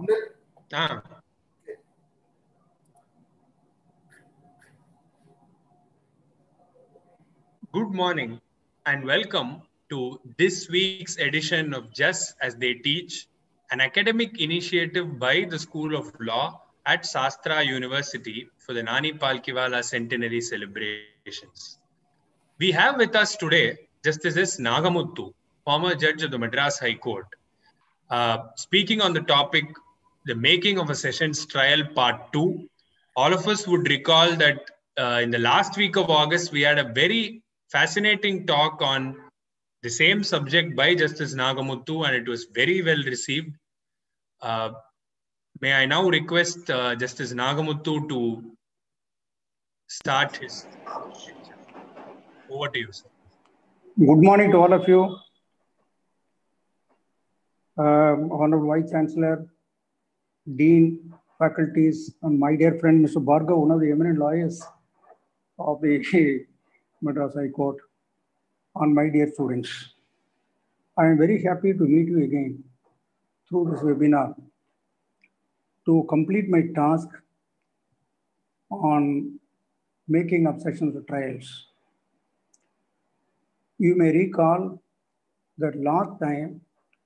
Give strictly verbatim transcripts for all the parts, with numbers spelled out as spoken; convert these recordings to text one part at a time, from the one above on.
Ah. Good morning and welcome to this week's edition of Just as They Teach, an academic initiative by the School of Law at Sastra University for the Nani Palkiwala Centenary celebrations. We have with us today Justice S. Nagamuthu, former judge of the Madras High Court, uh, speaking on the topic, the making of a sessions trial part two. All of us would recall that uh, in the last week of August, we had a very fascinating talk on the same subject by Justice Nagamuthu, and it was very well received. Uh, may I now request uh, Justice Nagamuthu to start his lecture. Over to you, sir. Good morning to all of you. Uh, Honorable Vice Chancellor, Dean, faculties, and my dear friend, Mister Bhargav, one of the eminent lawyers of the Madras High Court, and my dear students. I am very happy to meet you again through this webinar to complete my task on making of sessions of trials. You may recall that last time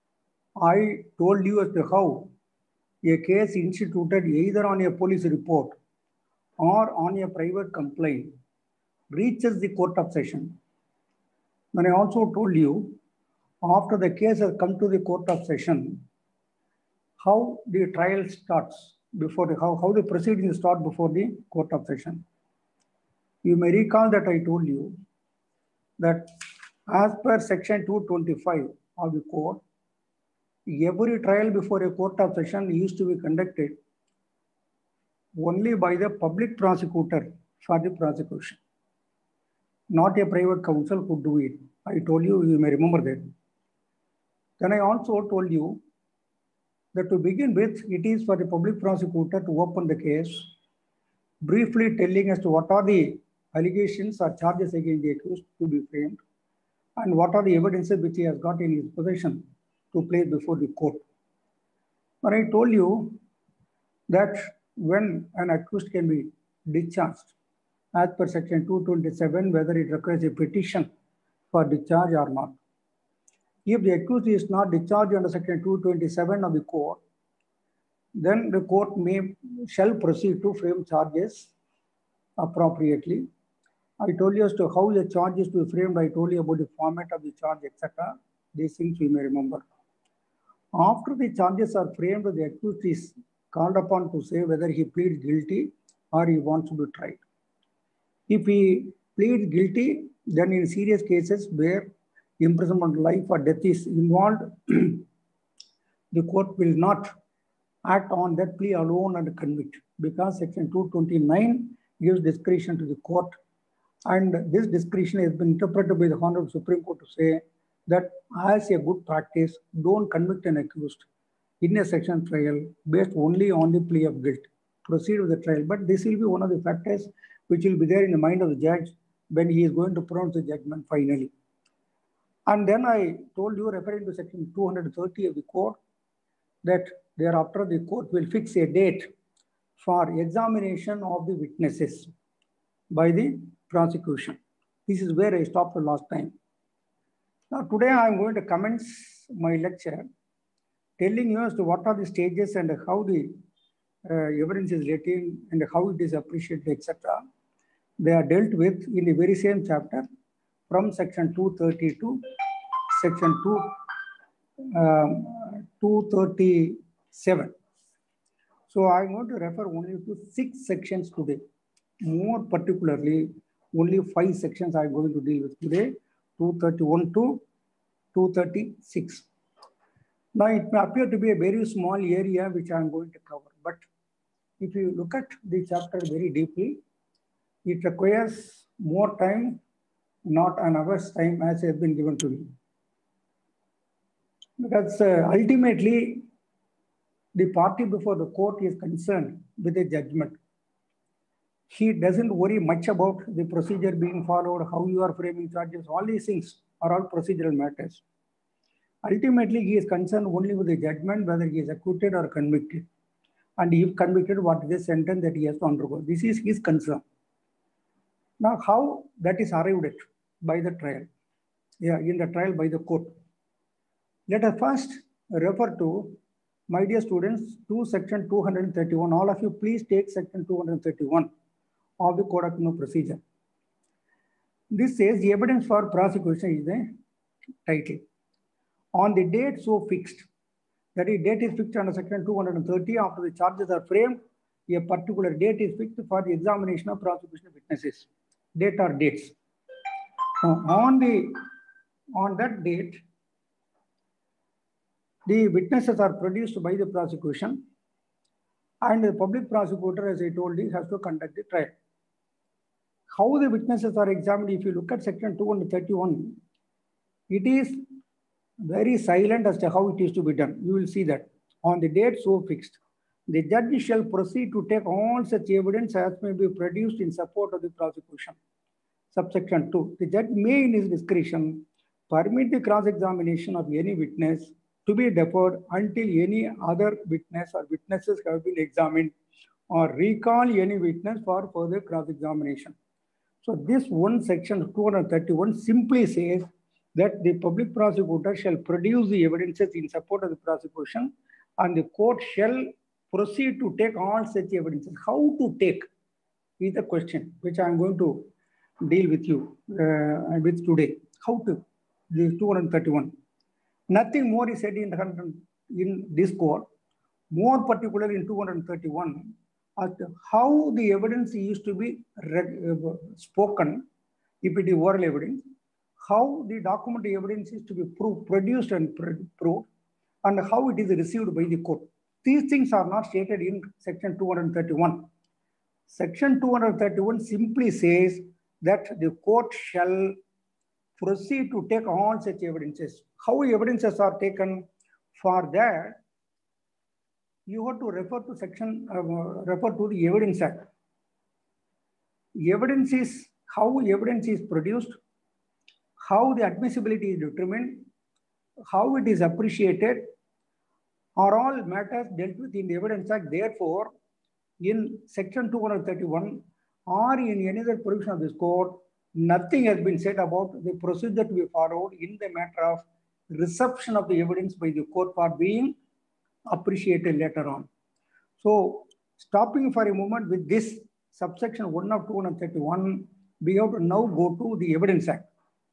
I told you as to how a case instituted either on a police report or on a private complaint reaches the court of session. Then I also told you, after the case has come to the court of session, how the trial starts before the, how, how the proceedings start before the court of session. You may recall that I told you that as per section two twenty-five of the code, every trial before a court of session used to be conducted only by the public prosecutor for the prosecution. Not a private counsel could do it. I told you, you may remember that. Then I also told you that to begin with, it is for the public prosecutor to open the case, briefly telling as to what are the allegations or charges against the accused to be framed, and what are the evidences which he has got in his possession to place before the court. But I told you that when an accused can be discharged as per section two twenty-seven, whether it requires a petition for discharge or not. If the accused is not discharged under section two twenty-seven of the code, then the court may shall proceed to frame charges appropriately. I told you as to how the charge is to be framed. I told you about the format of the charge, et cetera. These things we may remember. After the charges are framed, the accused is called upon to say whether he pleads guilty or he wants to be tried. If he pleads guilty, then in serious cases where imprisonment, life or death is involved, the court will not act on that plea alone and convict, because section two twenty-nine gives discretion to the court. And this discretion has been interpreted by the Honorable Supreme Court to say that as a good practice, don't convict an accused in a section trial based only on the plea of guilt. Proceed with the trial. But this will be one of the factors which will be there in the mind of the judge when he is going to pronounce the judgment finally. And then I told you, referring to section two thirty of the code, that thereafter the court will fix a date for examination of the witnesses by the prosecution. This is where I stopped the last time. Now today I am going to commence my lecture telling you as to what are the stages and how the uh, evidence is written and how it is appreciated, et cetera. They are dealt with in the very same chapter from section two thirty to section two, um, two thirty-seven. So I'm going to refer only to six sections today. More particularly, only five sections I'm going to deal with today, two thirty-one to two thirty-six. Now, it may appear to be a very small area which I'm going to cover, but if you look at the chapter very deeply, it requires more time, not an hour's time as has been given to me. Because uh, ultimately, the party before the court is concerned with the judgment. He doesn't worry much about the procedure being followed, how you are framing charges. All these things are all procedural matters. Ultimately, he is concerned only with the judgment, whether he is acquitted or convicted. And if convicted, what is the sentence that he has to undergo? This is his concern. Now, how that is arrived at by the trial? Yeah, in the trial by the court. Let us first refer to, my dear students, to section two hundred thirty-one. All of you, please take section two hundred thirty-one of the Code of Criminal Procedure. This says the evidence for prosecution is the title. On the date so fixed, that is, date is fixed under section two hundred thirty. After the charges are framed, a particular date is fixed for the examination of prosecution witnesses. Date or dates. Now, on the on that date, the witnesses are produced by the prosecution, and the public prosecutor, as I told you, has to conduct the trial. How the witnesses are examined, if you look at section two hundred thirty-one, it is very silent as to how it is to be done. You will see that on the date so fixed, the judge shall proceed to take all such evidence as may be produced in support of the prosecution. Subsection two, the judge may in his discretion permit the cross-examination of any witness to be deferred until any other witness or witnesses have been examined, or recall any witness for further cross-examination. So this one section two hundred thirty-one simply says that the public prosecutor shall produce the evidences in support of the prosecution, and the court shall proceed to take all such evidences. How to take is the question which I am going to deal with you uh, with today. How to? This two hundred thirty-one. Nothing more is said in, in this court, more particularly in two hundred thirty-one, as to how the evidence is to be uh, spoken, if it is oral evidence, how the documentary evidence is to be proved, produced and proved, and how it is received by the court. These things are not stated in section two hundred thirty-one. Section two hundred thirty-one simply says that the court shall proceed to take all such evidences. How evidences are taken? For that, you have to refer to section, uh, refer to the Evidence Act. Evidence is how evidence is produced, how the admissibility is determined, how it is appreciated, are all matters dealt with in the Evidence Act. Therefore, in section two hundred thirty-one or in any other provision of this code, nothing has been said about the procedure to be followed in the matter of reception of the evidence by the court for being appreciated later on. So, stopping for a moment with this subsection one of two hundred thirty-one, we have to now go to the Evidence Act.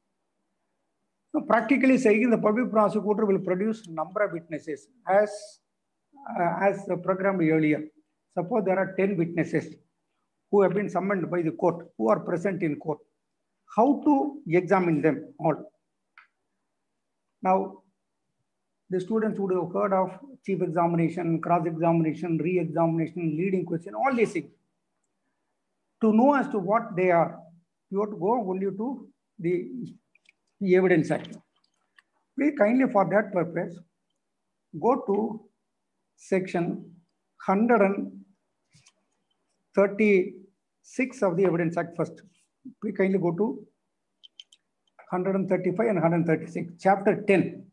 So, practically saying, the public prosecutor will produce number of witnesses as, uh, as programmed earlier. Suppose there are ten witnesses who have been summoned by the court, who are present in court. How to examine them all? Now, the students would have heard of chief examination, cross-examination, re-examination, leading question, all these things. To know as to what they are, you have to go only to the, the Evidence Act. Please kindly, for that purpose, go to section one hundred thirty-six of the Evidence Act first. Please kindly go to one hundred thirty-five and one hundred thirty-six, chapter ten.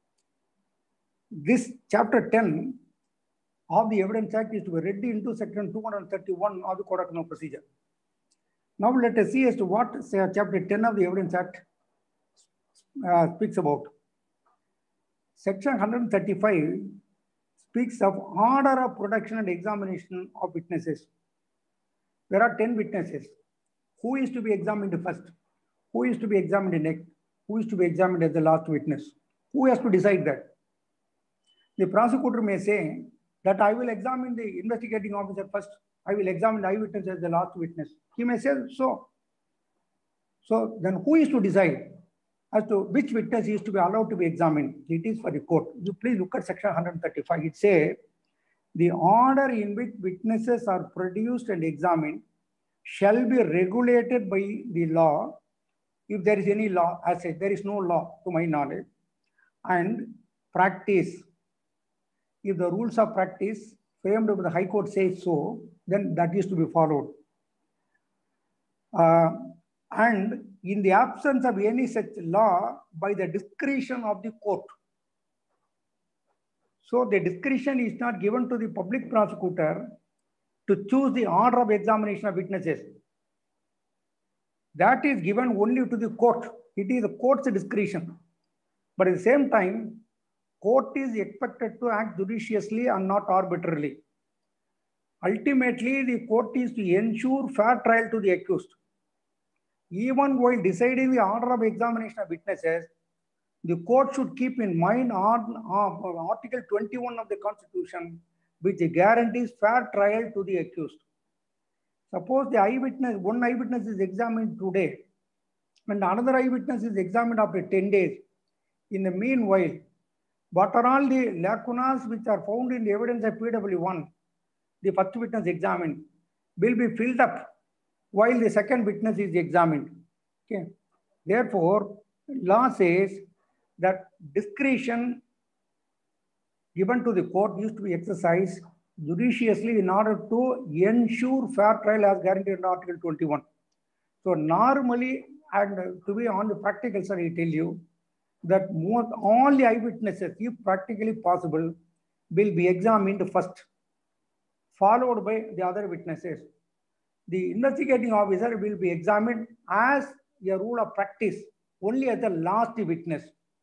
This chapter ten of the Evidence Act is to be read into section two hundred thirty-one of the Code of Criminal Procedure. Now let us see as to what say, chapter ten of the Evidence Act uh, speaks about. Section one hundred thirty-five speaks of order of production and examination of witnesses. There are ten witnesses. Who is to be examined first? Who is to be examined next? Who is to be examined as the last witness? Who has to decide that? The prosecutor may say that I will examine the investigating officer first. I will examine the eyewitness as the last witness. He may say so. So then who is to decide as to which witness is to be allowed to be examined? It is for the court. You please look at section one hundred thirty-five. It says the order in which witnesses are produced and examined shall be regulated by the law, if there is any law. As I said, there is no law to my knowledge, and practice. If the rules of practice framed by the High Court says so, then that is to be followed. Uh, and in the absence of any such law, by the discretion of the court, So the discretion is not given to the public prosecutor to choose the order of examination of witnesses. That is given only to the court. It is the court's discretion. But at the same time, court is expected to act judiciously and not arbitrarily. Ultimately, the court is to ensure fair trial to the accused. Even while deciding the order of examination of witnesses, the court should keep in mind on, on Article twenty-one of the Constitution, which guarantees fair trial to the accused. Suppose the eyewitness, one eyewitness is examined today, and another eyewitness is examined after ten days. In the meanwhile, what are all the lacunas which are found in the evidence of P W one, the first witness examined, will be filled up while the second witness is examined. Okay. Therefore, law says that discretion given to the court used to be exercised judiciously in order to ensure fair trial as guaranteed in Article twenty-one. So normally, and to be on the practical side, I tell you that most, all the eyewitnesses, if practically possible, will be examined first, followed by the other witnesses. The investigating officer will be examined as a rule of practice, only as the last witness.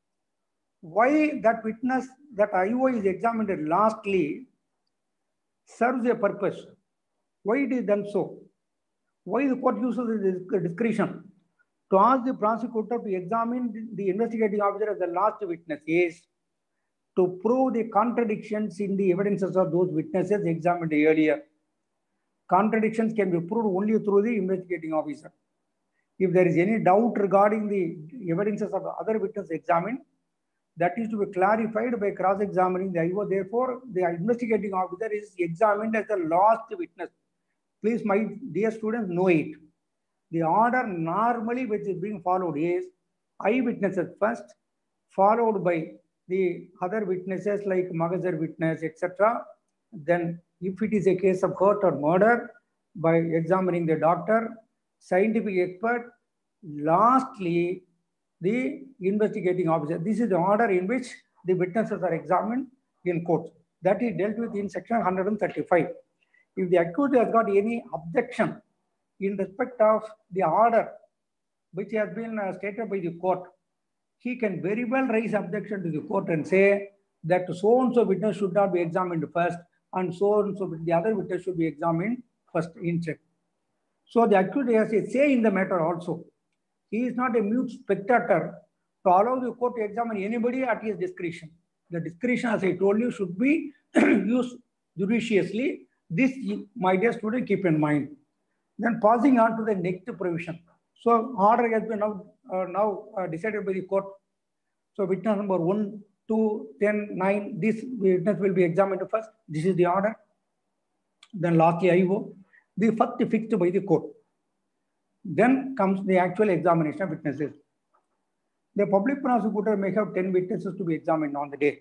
Why that witness, that I O is examined lastly, serves a purpose. Why it is done so? Why the court uses the discretion to ask the prosecutor to examine the investigating officer as the last witness is to prove the contradictions in the evidences of those witnesses examined earlier. Contradictions can be proved only through the investigating officer. If there is any doubt regarding the evidences of the other witnesses examined, that is to be clarified by cross-examining the I O. Therefore, the investigating officer is examined as the last witness. Please, my dear students, know it. The order normally which is being followed is eyewitnesses first, followed by the other witnesses like Magazar witness, et cetera. Then, if it is a case of hurt or murder, by examining the doctor, scientific expert, lastly, the investigating officer. This is the order in which the witnesses are examined in court. That is dealt with in section one hundred thirty-five. If the accused has got any objection in respect of the order which has been uh, stated by the court, he can very well raise objection to the court and say that so-and-so witness should not be examined first and so-and-so the other witness should be examined first in check. So the accused has a say in the matter also. He is not a mute spectator to allow the court to examine anybody at his discretion. The discretion, as I told you, should be used judiciously. This, my dear student, keep in mind. Then passing on to the next provision. So order has been now, uh, now uh, decided by the court. So witness number one, two, ten, nine, this witness will be examined first. This is the order. Then lastly, I O. The first fixed by the court. Then comes the actual examination of witnesses. The public prosecutor may have ten witnesses to be examined on the day.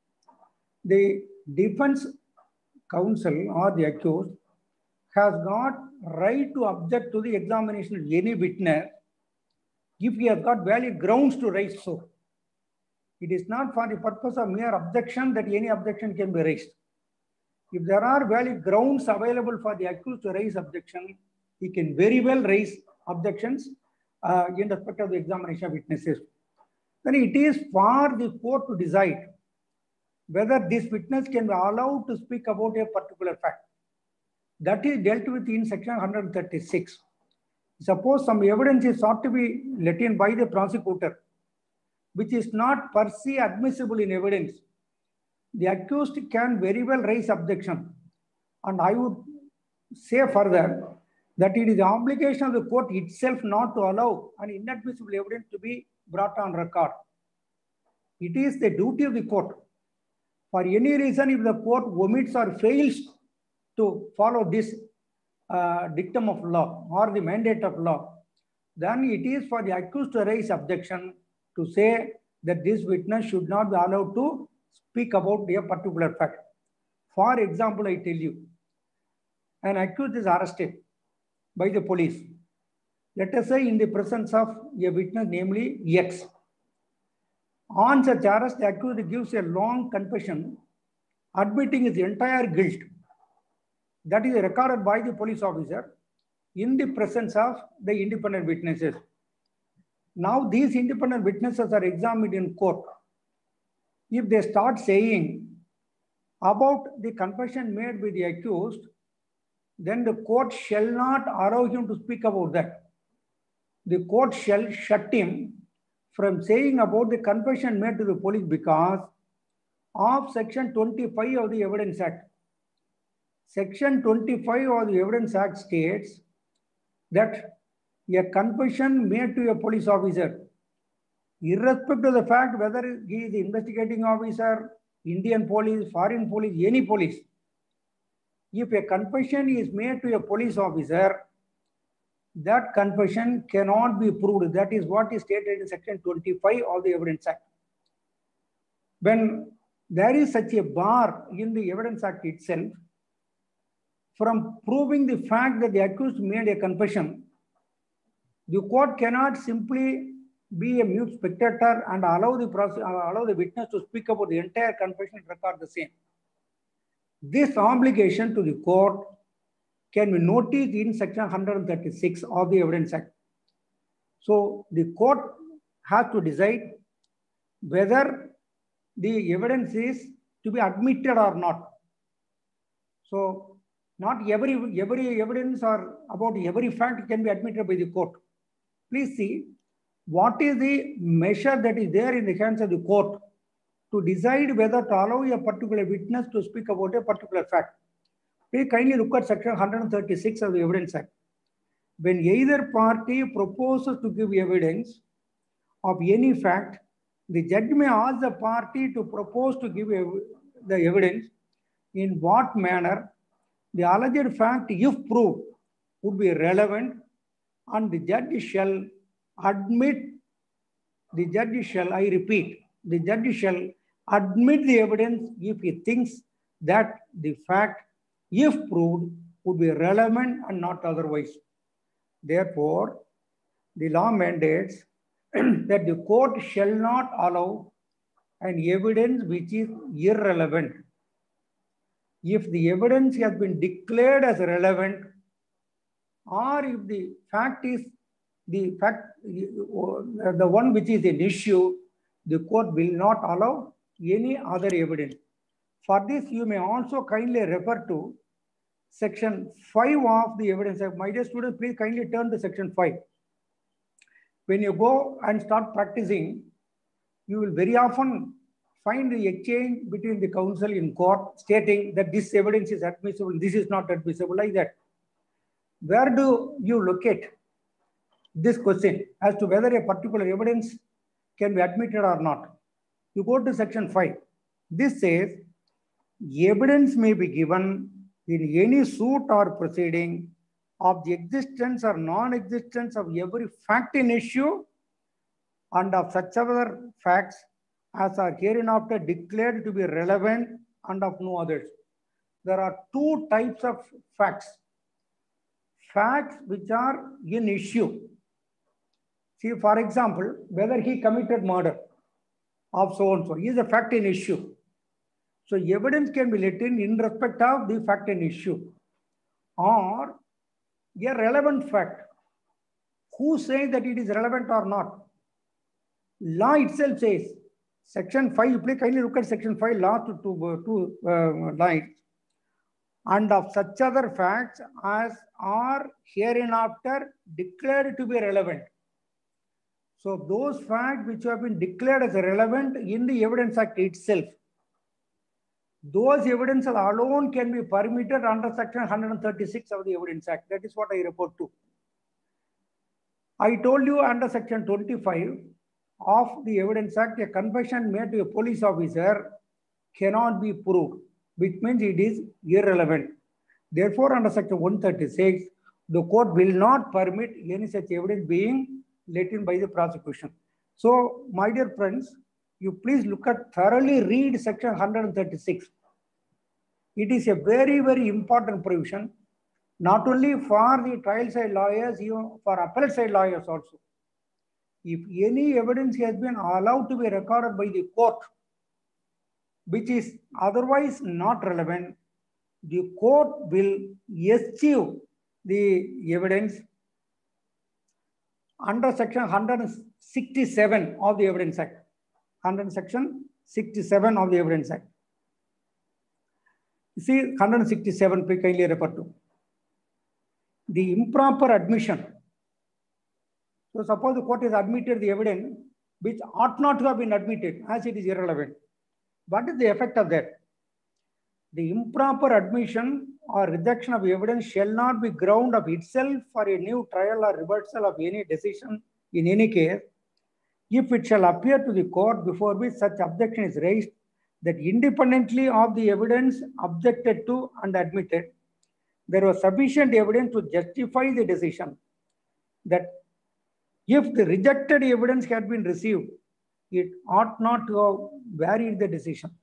The defense counsel or the accused has got right to object to the examination of any witness if he has got valid grounds to raise so. It is not for the purpose of mere objection that any objection can be raised. If there are valid grounds available for the accused to raise objection, he can very well raise objections uh, in respect of the examination of witnesses. Then it is for the court to decide whether this witness can be allowed to speak about a particular fact. That is dealt with in section one hundred thirty-six. Suppose some evidence is sought to be let in by the prosecutor, which is not per se admissible in evidence, the accused can very well raise objection. And I would say further that it is the obligation of the court itself not to allow an inadmissible evidence to be brought on record. It is the duty of the court. For any reason, if the court omits or fails to follow this uh, dictum of law or the mandate of law, then it is for the accused to raise objection to say that this witness should not be allowed to speak about a particular fact. For example, I tell you, an accused is arrested by the police. Let us say in the presence of a witness, namely X. On such arrest, the accused gives a long confession admitting his entire guilt. That is recorded by the police officer in the presence of the independent witnesses. Now these independent witnesses are examined in court. If they start saying about the confession made by the accused, then the court shall not allow him to speak about that. The court shall shut him from saying about the confession made to the police because of Section twenty-five of the Evidence Act. Section twenty-five of the Evidence Act states that a confession made to a police officer, irrespective of the fact whether he is the investigating officer, Indian police, foreign police, any police, if a confession is made to a police officer, that confession cannot be proved. That is what is stated in Section twenty-five of the Evidence Act. When there is such a bar in the Evidence Act itself, from proving the fact that the accused made a confession, the court cannot simply be a mute spectator and allow the process, allow the witness to speak about the entire confession and record the same. This obligation to the court can be noticed in Section one hundred thirty-six of the Evidence Act. So the court has to decide whether the evidence is to be admitted or not. So not every, every evidence or about every fact can be admitted by the court. Please see what is the measure that is there in the hands of the court to decide whether to allow a particular witness to speak about a particular fact. Please kindly look at Section one hundred thirty-six of the Evidence Act. When either party proposes to give evidence of any fact, the judge may ask the party to propose to give the evidence in what manner the alleged fact, if proved, would be relevant, and the judge shall admit, the judge shall, I repeat, the judge shall admit the evidence if he thinks that the fact, if proved, would be relevant and not otherwise. Therefore, the law mandates that the court shall not allow an evidence which is irrelevant. If the evidence has been declared as relevant, or if the fact is the fact, the one which is an issue, the court will not allow any other evidence. For this, you may also kindly refer to Section five of the Evidence Act. My dear students, please kindly turn to Section five. When you go and start practicing, you will very often find the exchange between the counsel in court stating that this evidence is admissible, this is not admissible, like that. Where do you locate this question as to whether a particular evidence can be admitted or not? You go to Section five. This says, evidence may be given in any suit or proceeding of the existence or non-existence of every fact in issue and of such other facts as are hereinafter declared to be relevant and of no others. There are two types of facts. Facts which are in issue. See, for example, whether he committed murder of so-and-so is a fact in issue. So evidence can be let in in respect of the fact in issue. Or a relevant fact. Who says that it is relevant or not? Law itself says, Section five, please kindly look at Section five, last two, two, two uh, lines. And of such other facts as are hereinafter declared to be relevant. So those facts which have been declared as relevant in the Evidence Act itself, those evidences alone can be permitted under Section one hundred thirty-six of the Evidence Act. That is what I report to. I told you under Section twenty-five of the Evidence Act, a confession made to a police officer cannot be proved, which means it is irrelevant. Therefore, under Section one thirty-six, the court will not permit any such evidence being let in by the prosecution. So, my dear friends, you please look at, thoroughly read Section one hundred thirty-six. It is a very, very important provision, not only for the trial side lawyers, even for appellate side lawyers also. If any evidence has been allowed to be recorded by the court, which is otherwise not relevant, the court will eschew the evidence under section one hundred sixty-seven of the Evidence Act. Under section sixty-seven of the Evidence Act. You see, one hundred sixty-seven, please kindly refer to. The improper admission. So suppose the court has admitted the evidence which ought not to have been admitted as it is irrelevant. What is the effect of that? The improper admission or rejection of evidence shall not be ground of itself for a new trial or reversal of any decision in any case, if it shall appear to the court before which such objection is raised that independently of the evidence objected to and admitted, there was sufficient evidence to justify the decision that if the rejected evidence had been received, it ought not to have varied the decision.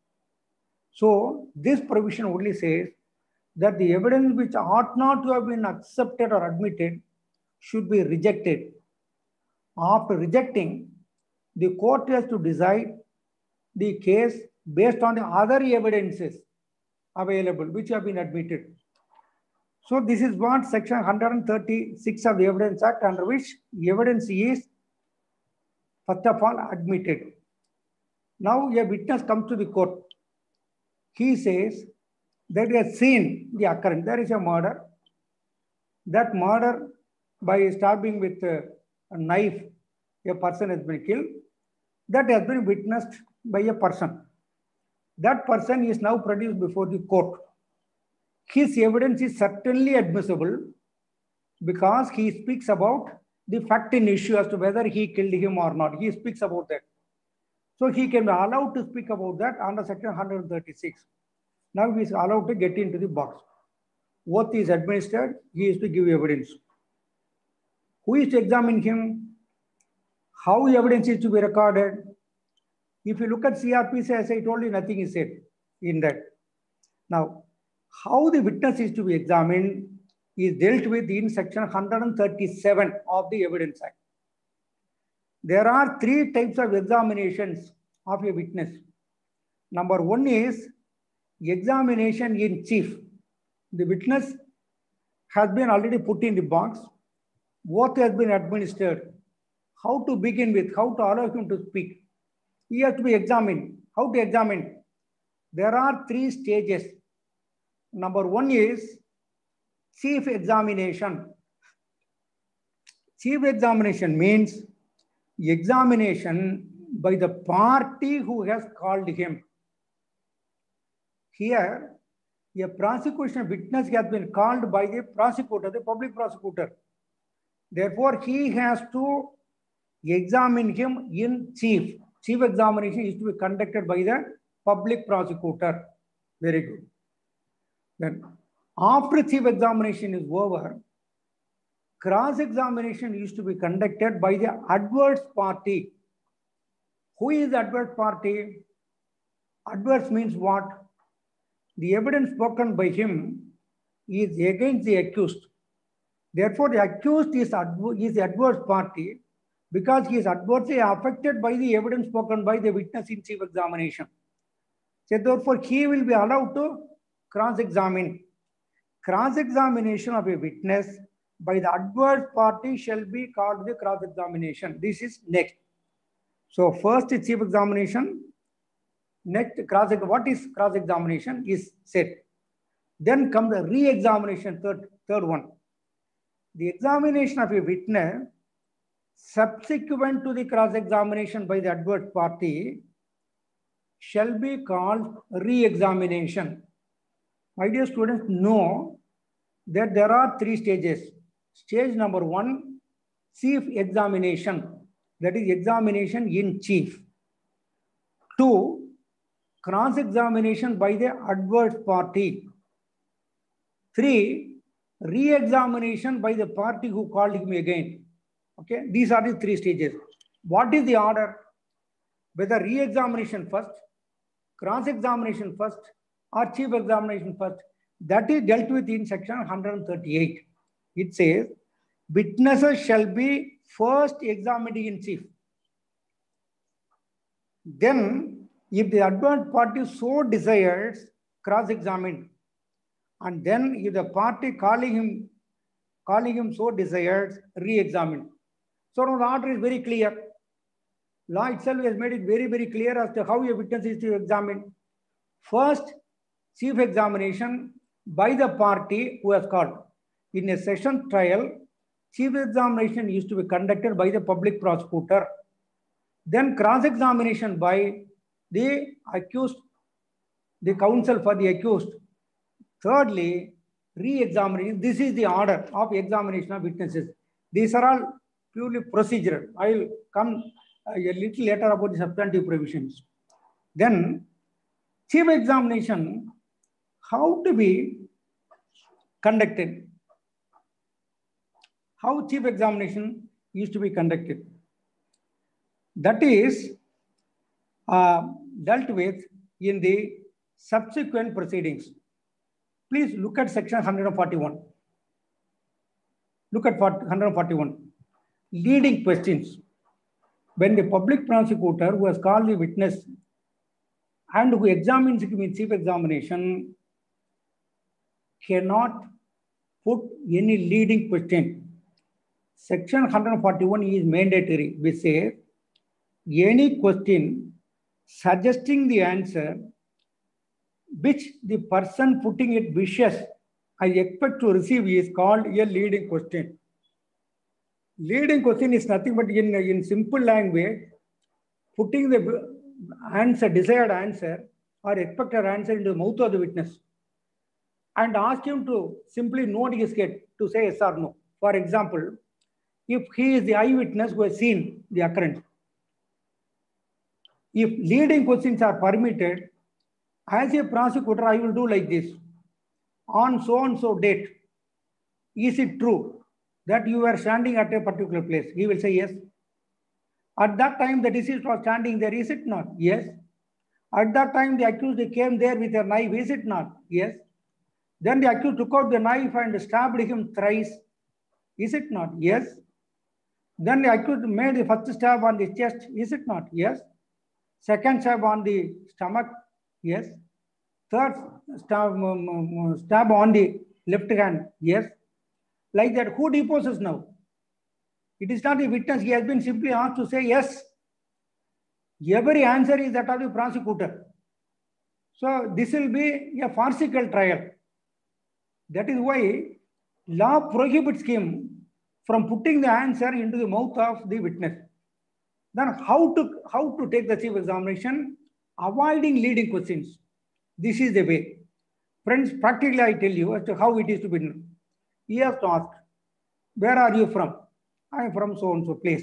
So this provision only says that the evidence which ought not to have been accepted or admitted should be rejected. After rejecting, the court has to decide the case based on the other evidences available which have been admitted. So this is what section one hundred thirty-six of the Evidence Act, under which evidence is first of all admitted. Now a witness comes to the court. He says that he has seen the occurrence. There is a murder. That murder, by stabbing with a knife, a person has been killed. That has been witnessed by a person. That person is now produced before the court. His evidence is certainly admissible because he speaks about the fact in issue as to whether he killed him or not. He speaks about that. So he can be allowed to speak about that under section one hundred thirty-six. Now he is allowed to get into the box. Oath is administered, he is to give evidence. Who is to examine him? How evidence is to be recorded? If you look at C R P C, as I told you, nothing is said in that. Now, how the witness is to be examined is dealt with in section one hundred thirty-seven of the Evidence Act. There are three types of examinations of a witness. Number one is examination in chief. The witness has been already put in the box. What has been administered? How to begin with? How to allow him to speak? He has to be examined. How to examine? There are three stages. Number one is chief examination. Chief examination means examination by the party who has called him. Here, a prosecution witness has been called by the prosecutor, the public prosecutor. Therefore, he has to examine him in chief. Chief examination is to be conducted by the public prosecutor. Very good. Then, after chief examination is over, cross-examination is to be conducted by the adverse party. Who is the adverse party? Adverse means what? The evidence spoken by him is against the accused. Therefore, the accused is, is the adverse party because he is adversely affected by the evidence spoken by the witness in chief examination. So therefore, he will be allowed to cross-examine. Cross-examination of a witness by the adverse party shall be called the cross-examination. This is next. So first is chief examination. Next, cross what is cross-examination is said. Then comes the re-examination, third, third one. The examination of a witness subsequent to the cross-examination by the adverse party shall be called re-examination. My dear students, know that there are three stages. Stage number one, chief examination. That is examination in chief. Two, cross-examination by the adverse party. Three, re-examination by the party who called him again. Okay, these are the three stages. What is the order? Whether re-examination first, cross-examination first, or chief examination first, that is dealt with in section one hundred thirty-eight. It says, witnesses shall be first examined in chief. Then If the adverse party so desires, cross-examine. And then if the party calling him, calling him so desires, re-examine. So now the order is very clear. Law itself has made it very, very clear as to how a witness is to examine. First, chief examination by the party who has called. In a session trial, chief examination used to be conducted by the public prosecutor. Then cross-examination by the accused, the counsel for the accused. Thirdly, re-examination. This is the order of examination of witnesses. These are all purely procedural. I will come a little later about the substantive provisions. Then, chief examination, how to be conducted? How chief examination used to be conducted? That is uh, dealt with in the subsequent proceedings. Please look at section one forty-one. Look at one forty-one. Leading questions. When the public prosecutor who has called the witness and who examines him in chief examination cannot put any leading question. Section one forty-one is mandatory. We say any question suggesting the answer which the person putting it wishes I expect to receive is called a leading question. Leading question is nothing but in, in simple language, putting the answer, desired answer or expected answer into the mouth of the witness and ask him to simply nod his head to say yes or no. For example, if he is the eyewitness who has seen the occurrence, if leading questions are permitted, as a prosecutor, I will do like this. On so and so date, is it true that you were standing at a particular place? He will say yes. At that time, the deceased was standing there, is it not? Yes. At that time, the accused came there with a knife, is it not? Yes. Then the accused took out the knife and stabbed him thrice, is it not? Yes. Then the accused made the first stab on the chest, is it not? Yes. Second stab on the stomach, yes. Third stab, um, stab on the left hand, yes. Like that, who deposes now? It is not the witness. He has been simply asked to say yes. Every answer is that of the prosecutor. So this will be a farcical trial. That is why law prohibits him from putting the answer into the mouth of the witness. Then how to, how to take the chief examination? Avoiding leading questions. This is the way. Friends, practically I tell you as to how it is to be done. He has to ask, where are you from? I am from so-and-so place.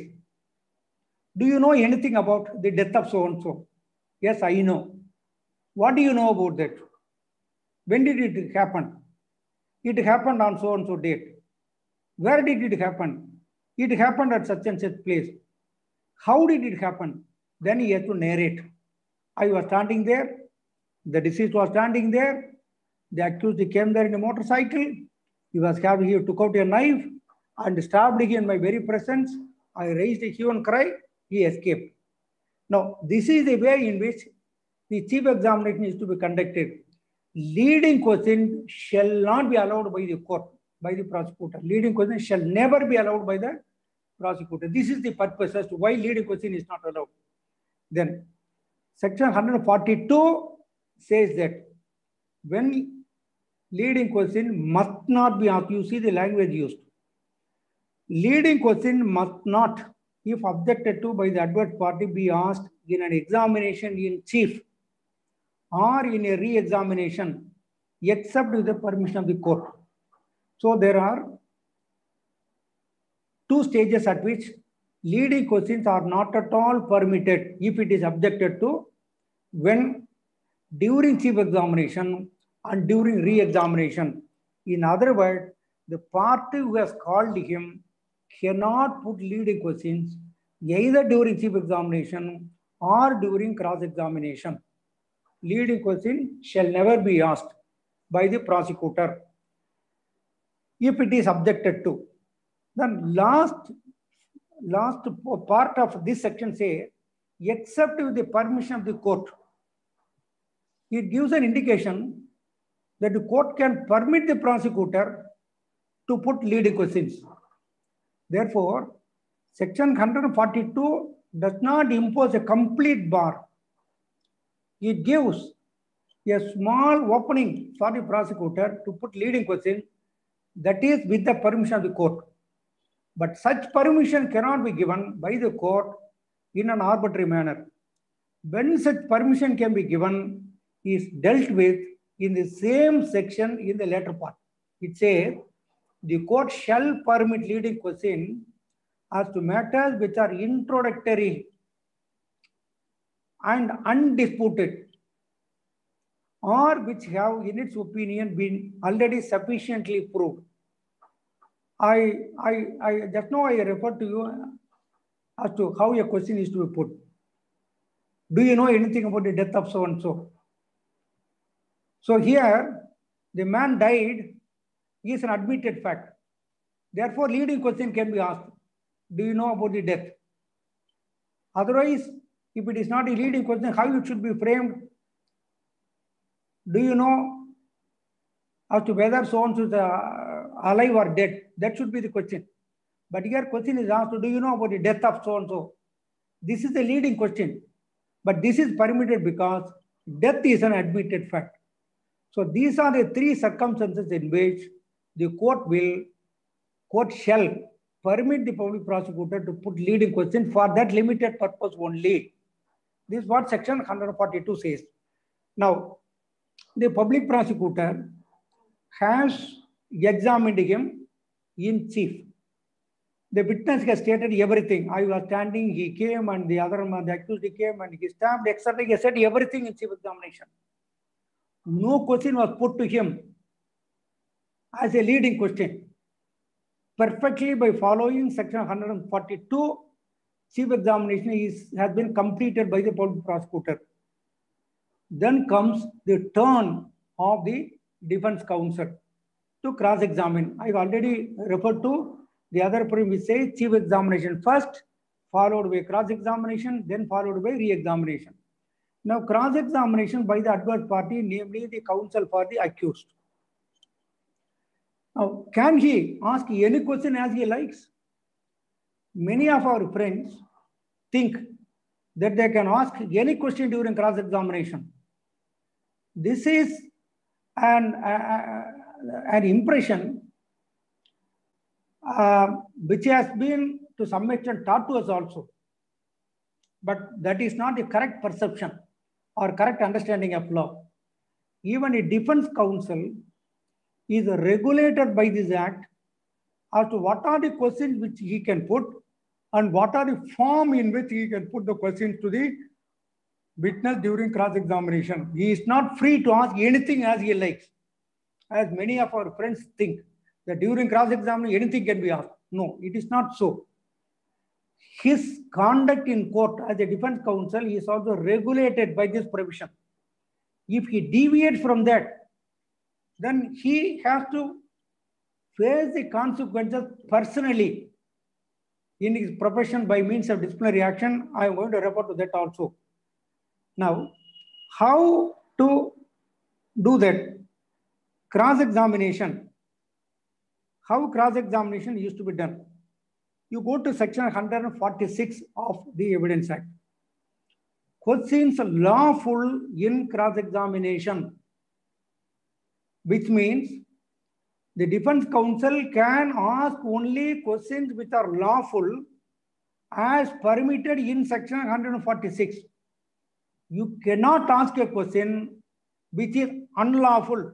Do you know anything about the death of so-and-so? Yes, I know. What do you know about that? When did it happen? It happened on so-and-so date. Where did it happen? It happened at such and such place. How did it happen? Then he has to narrate. I was standing there. The deceased was standing there. The accused came there in a motorcycle. He was having, he took out a knife and stabbed him in my very presence. I raised a hue and cry. He escaped. Now, this is the way in which the chief examination is to be conducted. Leading question shall not be allowed by the court, by the prosecutor. Leading question shall never be allowed by the prosecutor. This is the purpose as to why leading question is not allowed. Then, section one forty-two says that when leading question must not be asked, you see the language used. Leading question must not, if objected to by the adverse party, be asked in an examination in chief or in a re-examination, except with the permission of the court. So there are two stages at which leading questions are not at all permitted if it is objected to, when during chief examination and during re-examination. In other words, the party who has called him cannot put leading questions either during chief examination or during cross-examination. Leading question shall never be asked by the prosecutor if it is objected to. Then last, last part of this section says, except with the permission of the court. it gives an indication that the court can permit the prosecutor to put leading questions. Therefore, Section one hundred forty-two does not impose a complete bar. It gives a small opening for the prosecutor to put leading questions, that is with the permission of the court. But such permission cannot be given by the court in an arbitrary manner. When such permission can be given is dealt with in the same section in the latter part. It says, the court shall permit leading question as to matters which are introductory and undisputed, or which have in its opinion been already sufficiently proved. I, I, I just now I referred to you as to how a question is to be put. Do you know anything about the death of so and so? So here, the man died is an admitted fact. Therefore, leading question can be asked. Do you know about the death? Otherwise, if it is not a leading question, how it should be framed? Do you know as to whether so and so is uh, alive or dead? That should be the question. But here question is asked, do you know about the death of so and so? This is a leading question. But this is permitted because death is an admitted fact. So these are the three circumstances in which the court will, court shall permit the public prosecutor to put leading question for that limited purpose only. This is what section one hundred forty-two says. Now, the public prosecutor has examined him in chief. The witness has stated everything. I was standing, he came, and the other man, the accused, he came, and he stabbed, et cetera. He said everything in chief examination. No question was put to him as a leading question. Perfectly by following section one hundred forty-two, chief examination is, has been completed by the public prosecutor. Then comes the turn of the defense counsel to cross-examine. I've already referred to the other point which says chief examination first, followed by cross-examination, then followed by re-examination. Now, cross-examination by the adverse party, namely the counsel for the accused. Now, can he ask any question as he likes? Many of our friends think that they can ask any question during cross-examination. This is an, uh, an impression uh, which has been to some extent taught to us also. But that is not the correct perception or correct understanding of law. Even a defense counsel is regulated by this act as to what are the questions which he can put and what are the form in which he can put the questions to the witness during cross-examination. He is not free to ask anything as he likes, as many of our friends think that during cross-examination anything can be asked. No, it is not so. His conduct in court as a defense counsel is also regulated by this provision. If he deviates from that, then he has to face the consequences personally in his profession by means of disciplinary action. I am going to refer to that also. Now, how to do that? Cross-examination. How cross-examination used to be done? You go to section one hundred forty-six of the Evidence Act. Questions lawful in cross-examination, which means the defense counsel can ask only questions which are lawful as permitted in section one hundred forty-six. You cannot ask a question which is unlawful.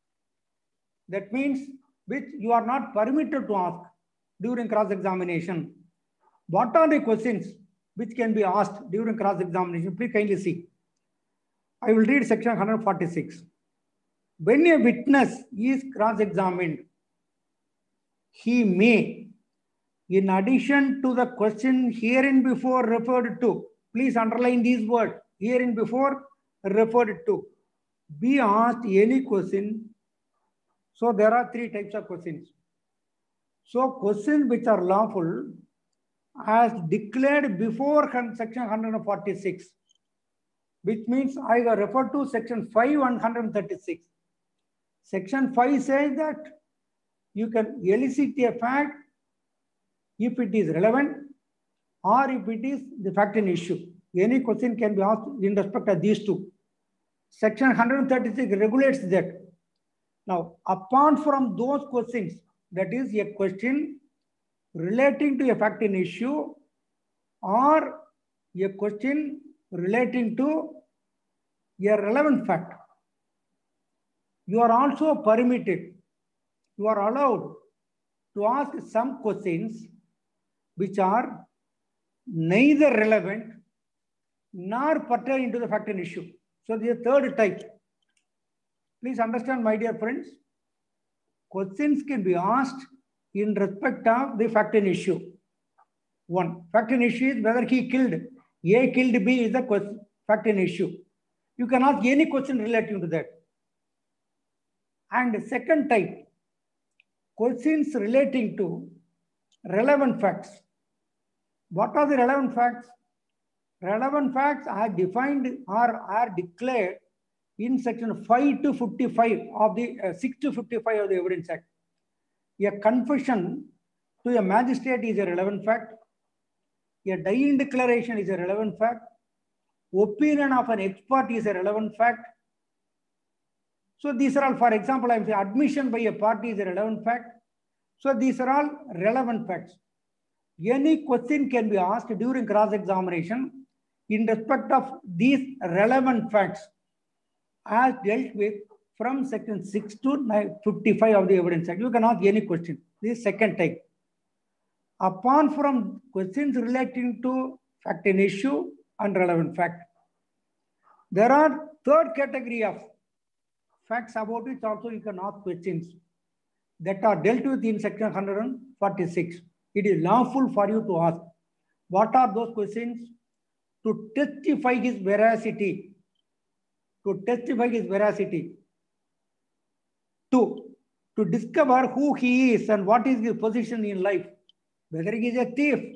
That means which you are not permitted to ask during cross-examination. What are the questions which can be asked during cross-examination? Please kindly see. I will read section one hundred forty-six. When a witness is cross-examined, he may, in addition to the question hereinbefore referred to, please underline these words, hereinbefore referred to, be asked any question. So there are three types of questions. So questions which are lawful as declared before section one hundred forty-six. which means I refer to section five one hundred thirty-six. Section five says that you can elicit a fact if it is relevant or if it is the fact in issue. Any question can be asked in respect of these two. Section one hundred thirty-six regulates that. Now, apart from those questions, that is a question relating to a fact in issue or a question relating to a relevant fact, you are also permitted, you are allowed to ask some questions which are neither relevant nor pertain to the fact and issue. So the third type. Please understand, my dear friends, questions can be asked in respect of the fact and issue. One, fact and issue is whether he killed, A killed B is the question, fact and issue. You can ask any question relating to that. And the second type, questions relating to relevant facts. What are the relevant facts? Relevant facts are defined or are declared in section five to fifty-five of the uh, six to fifty-five of the Evidence Act. A confession to a magistrate is a relevant fact. A dying declaration is a relevant fact. Opinion of an expert is a relevant fact. So these are all, for example, I am saying admission by a party is a relevant fact. So these are all relevant facts. Any question can be asked during cross-examination in respect of these relevant facts as dealt with from section six to fifty-five of the Evidence Act. You can ask any question. This is second type. Apart from questions relating to fact and issue and relevant fact, there are third category of facts about which also you can ask questions that are dealt with in section one hundred forty-six. It is lawful for you to ask. What are those questions? To testify his veracity. To testify his veracity. Two, to discover who he is and what is his position in life. Whether he is a thief,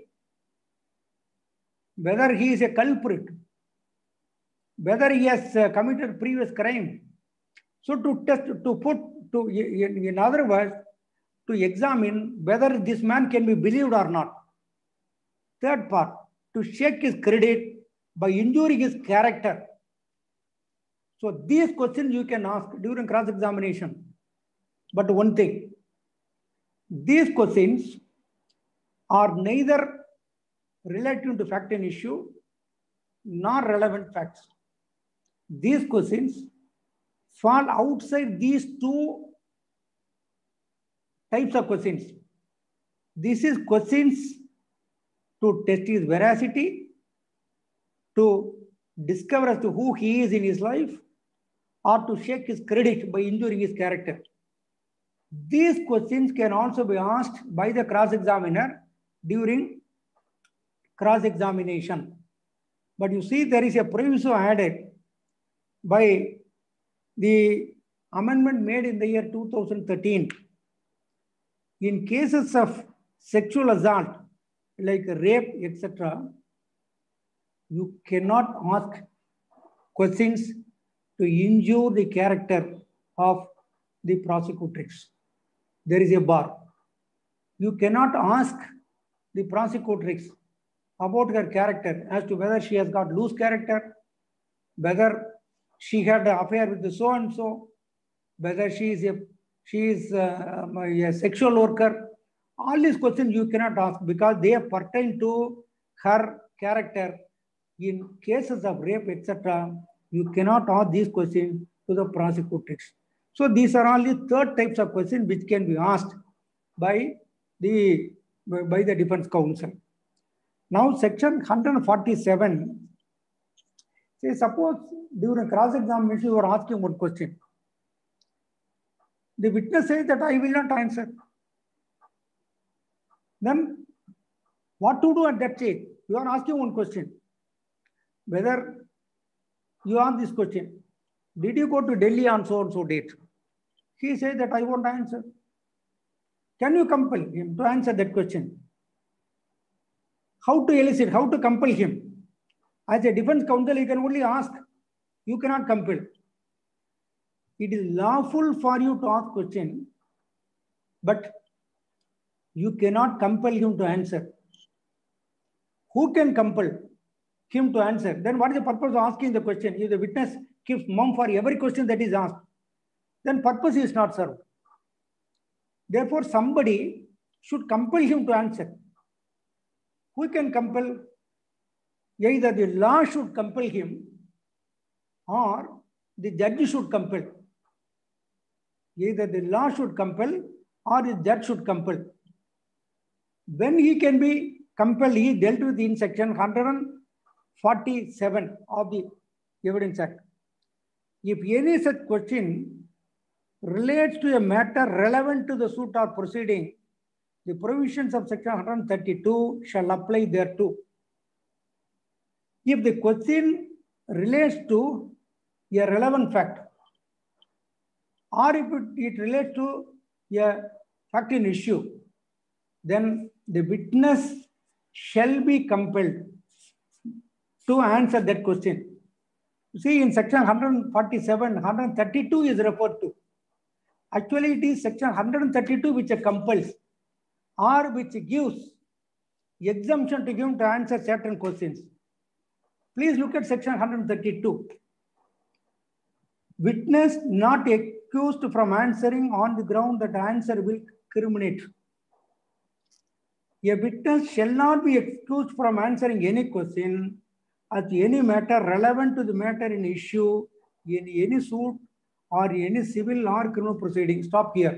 whether he is a culprit, whether he has uh, committed previous crime. So to test, to put, to in, in other words, to examine whether this man can be believed or not. Third part, to shake his credit by injuring his character. So these questions you can ask during cross-examination. But one thing, these questions are neither relating to fact and issue nor relevant facts. These questions fall outside these two types of questions. This is questions to test his veracity, to discover as to who he is in his life, or to shake his credit by injuring his character. These questions can also be asked by the cross-examiner during cross-examination. But you see, there is a proviso added by the amendment made in the year two thousand thirteen. In cases of sexual assault, like rape, et cetera, you cannot ask questions to injure the character of the prosecutrix. There is a bar. You cannot ask the prosecutrix about her character as to whether she has got loose character, whether she had an affair with the so-and-so, whether she is a she is a, a sexual worker. All these questions you cannot ask because they pertain to her character. In cases of rape, et cetera, you cannot ask these questions to the prosecutrix. So these are only third types of questions which can be asked by the by the defense counsel. Now, section one hundred forty-seven. Say, suppose during cross-examination you are asking one question. The witness says that I will not answer. Then what to do at that stage? You are asking one question. Whether you ask this question, did you go to Delhi on so and so date? He says that I won't answer. Can you compel him to answer that question? How to elicit, how to compel him? As a defense counsel, you can only ask You cannot compel. It is lawful for you to ask question, but you cannot compel him to answer. Who can compel him to answer? Then what is the purpose of asking the question? If the witness keeps mum for every question that is asked, then purpose is not served. Therefore, somebody should compel him to answer. Who can compel? Either the law should compel him or the judge should compel. Either the law should compel or the judge should compel. When he can be compelled, he dealt with in section one forty-seven of the Evidence Act. If any such question relates to a matter relevant to the suit or proceeding, the provisions of section one thirty-two shall apply thereto. If the question relates to a relevant fact, or if it, it relates to a fact in issue, then the witness shall be compelled to answer that question. See, in section one forty-seven, one thirty-two is referred to. Actually, it is section one thirty-two which compels or which gives exemption to him to answer certain questions. Please look at section one thirty-two. Witness not accused from answering on the ground that answer will criminate. A witness shall not be excused from answering any question as any matter relevant to the matter in issue in any suit or any civil or criminal proceeding. Stop here.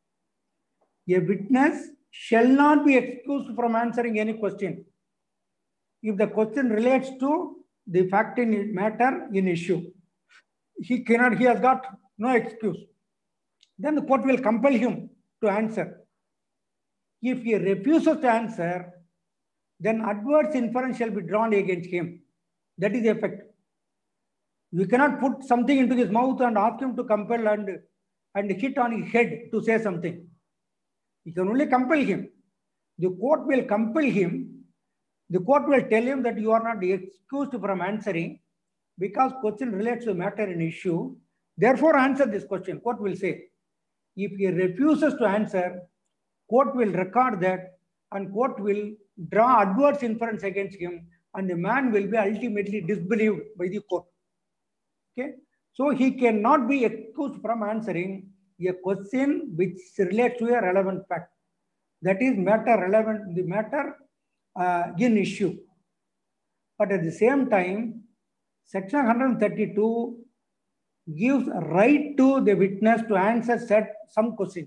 A witness shall not be excused from answering any question if the question relates to the fact in matter in issue. He cannot, he has got no excuse. Then the court will compel him to answer. If he refuses to answer, then adverse inference shall be drawn against him. That is the effect. You cannot put something into his mouth and ask him to compel and, and hit on his head to say something. You can only compel him. The court will compel him. The court will tell him that you are not excused from answering because question relates to a matter in issue. Therefore, answer this question. Court will say. If he refuses to answer, court will record that and court will draw adverse inference against him and the man will be ultimately disbelieved by the court. Okay? So he cannot be excused from answering a question which relates to a relevant fact. That is matter relevant, the matter uh, in issue. But at the same time, section one thirty-two gives a right to the witness to answer set some questions.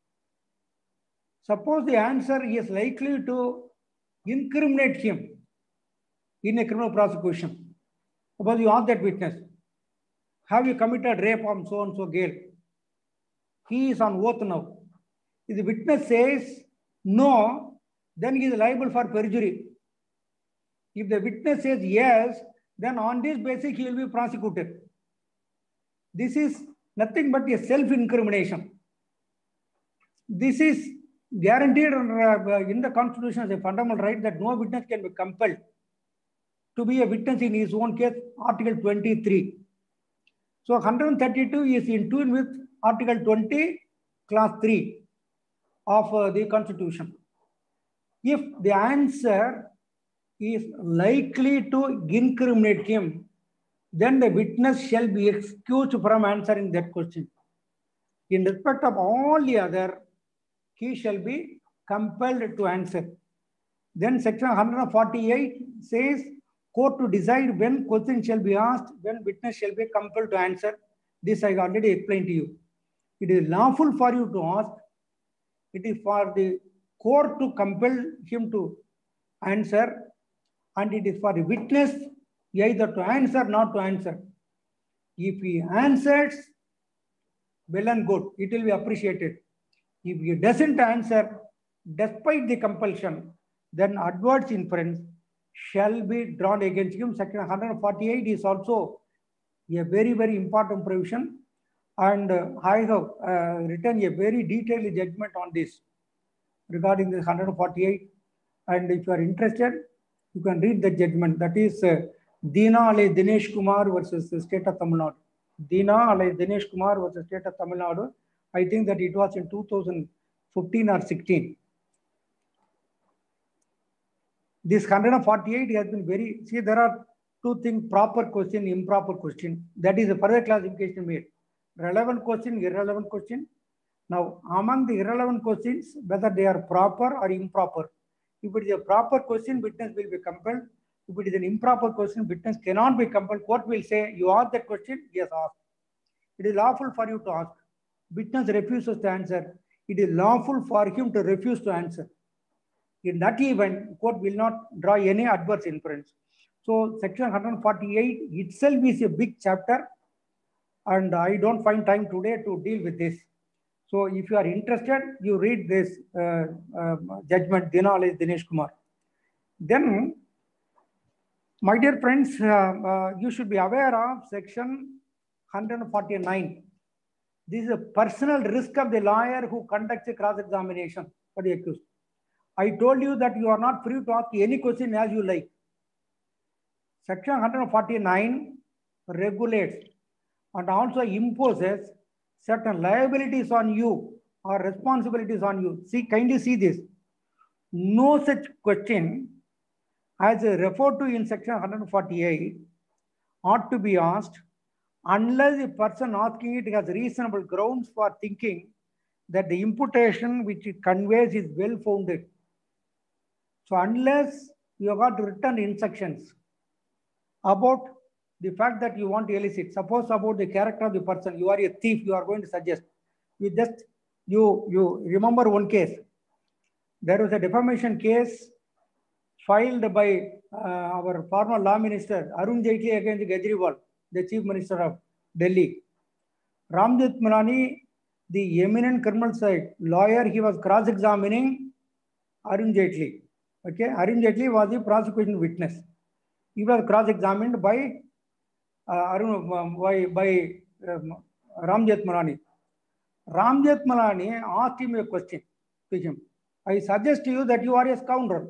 Suppose the answer is likely to incriminate him in a criminal prosecution. Suppose you ask that witness, have you committed rape on so and so girl? He is on oath now. If the witness says no, then he is liable for perjury. If the witness says yes, then on this basis he will be prosecuted. This is nothing but a self-incrimination. This is guaranteed in the Constitution as a fundamental right that no witness can be compelled to be a witness in his own case, Article twenty-three. So one thirty-two is in tune with Article twenty, Clause three of uh, the Constitution. If the answer is likely to incriminate him, then the witness shall be excused from answering that question. In respect of all the other, he shall be compelled to answer. Then section one forty-eight says, court to decide when question shall be asked, when witness shall be compelled to answer. This I already explained to you. It is lawful for you to ask. It is for the court to compel him to answer. And it is for the witness either to answer or not to answer. If he answers, well and good, it will be appreciated. If he doesn't answer, despite the compulsion, then adverse inference shall be drawn against him. Section one forty-eight is also a very, very important provision. And uh, I have uh, written a very detailed judgment on this regarding this one forty-eight. And if you are interested, you can read the judgment. That is uh, Deena Ali Dinesh Kumar versus the state of Tamil Nadu. Deena Ali Dinesh Kumar versus state of Tamil Nadu. I think that it was in two thousand fifteen or sixteen. This one hundred forty-eight has been very, see, there are two things, proper question, improper question. That is a further classification made. Relevant question, irrelevant question. Now, among the irrelevant questions, whether they are proper or improper. If it is a proper question, witness will be compelled. If it is an improper question, witness cannot be compelled. Court will say, you asked that question? Yes, asked. It is lawful for you to ask. Witness refuses to answer. It is lawful for him to refuse to answer. In that event, court will not draw any adverse inference. So section one hundred forty-eight itself is a big chapter, and I don't find time today to deal with this. So if you are interested, you read this uh, uh, judgment, Deena Ali Dinesh Kumar. Then, my dear friends, uh, uh, you should be aware of section one hundred forty-nine. This is a personal risk of the lawyer who conducts a cross-examination for the accused. I told you that you are not free to ask any question as you like. Section one hundred forty-nine regulates and also imposes certain liabilities on you or responsibilities on you. See, kindly see this. No such question as referred to in section one hundred forty-eight ought to be asked unless the person asking it has reasonable grounds for thinking that the imputation which it conveys is well founded. So unless you have got written instructions about the fact that you want to elicit, suppose about the character of the person, you are a thief, you are going to suggest. You just, you, you remember one case. There was a defamation case filed by uh, our former law minister, Arun Jaitley against Kejriwal, the chief minister of Delhi. Ram Jethmalani, the eminent criminal side lawyer, he was cross-examining Arun Jaitley. Okay, Arun Jaitley was the prosecution witness. He was cross-examined by uh, Arun, um, by, by um, Ram Jethmalani. Ram Jethmalani asked him a question to him. I suggest to you that you are a scoundrel.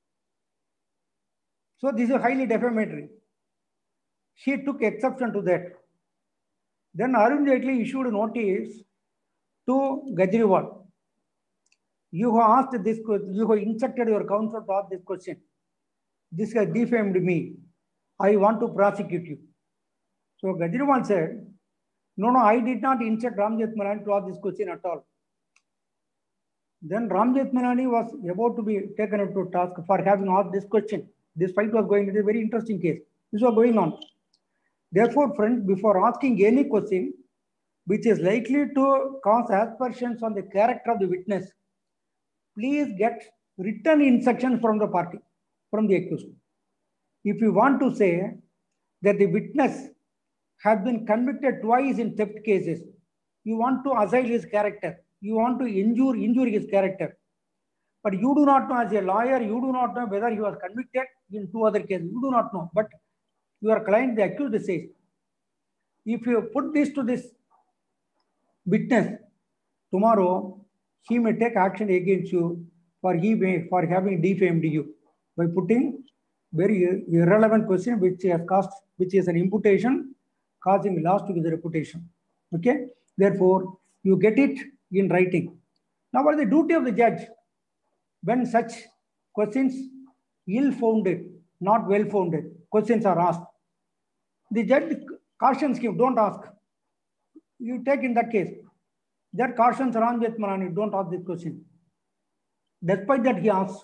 So this is highly defamatory. He took exception to that. Then Arun Jaitley issued a notice to Kejriwal. You have asked this, you have instructed your counsel to ask this question. This has defamed me. I want to prosecute you. So Kejriwal said, no, no, I did not instruct Ram Jethmalani to ask this question at all. Then Ram Jethmalani was about to be taken up to task for having asked this question. This fight was going, it is a very interesting case. This was going on. Therefore, friends, before asking any question which is likely to cause aspersions on the character of the witness, please get written instructions from the party, from the accused. If you want to say that the witness has been convicted twice in theft cases, you want to assail his character, you want to injure, injure his character, but you do not know, as a lawyer, you do not know whether he was convicted in two other cases. You do not know, but your client, the accused, says, if you put this to this witness, tomorrow he may take action against you for he may for having defamed you by putting very irrelevant question which has caused, which is an imputation causing loss to his reputation. Okay, therefore you get it in writing. Now, what is the duty of the judge when such questions ill-founded, not well-founded questions are asked? The judge cautions him, don't ask. You take in that case. That cautions Ram Jethmalani, don't ask this question. Despite that, he asks.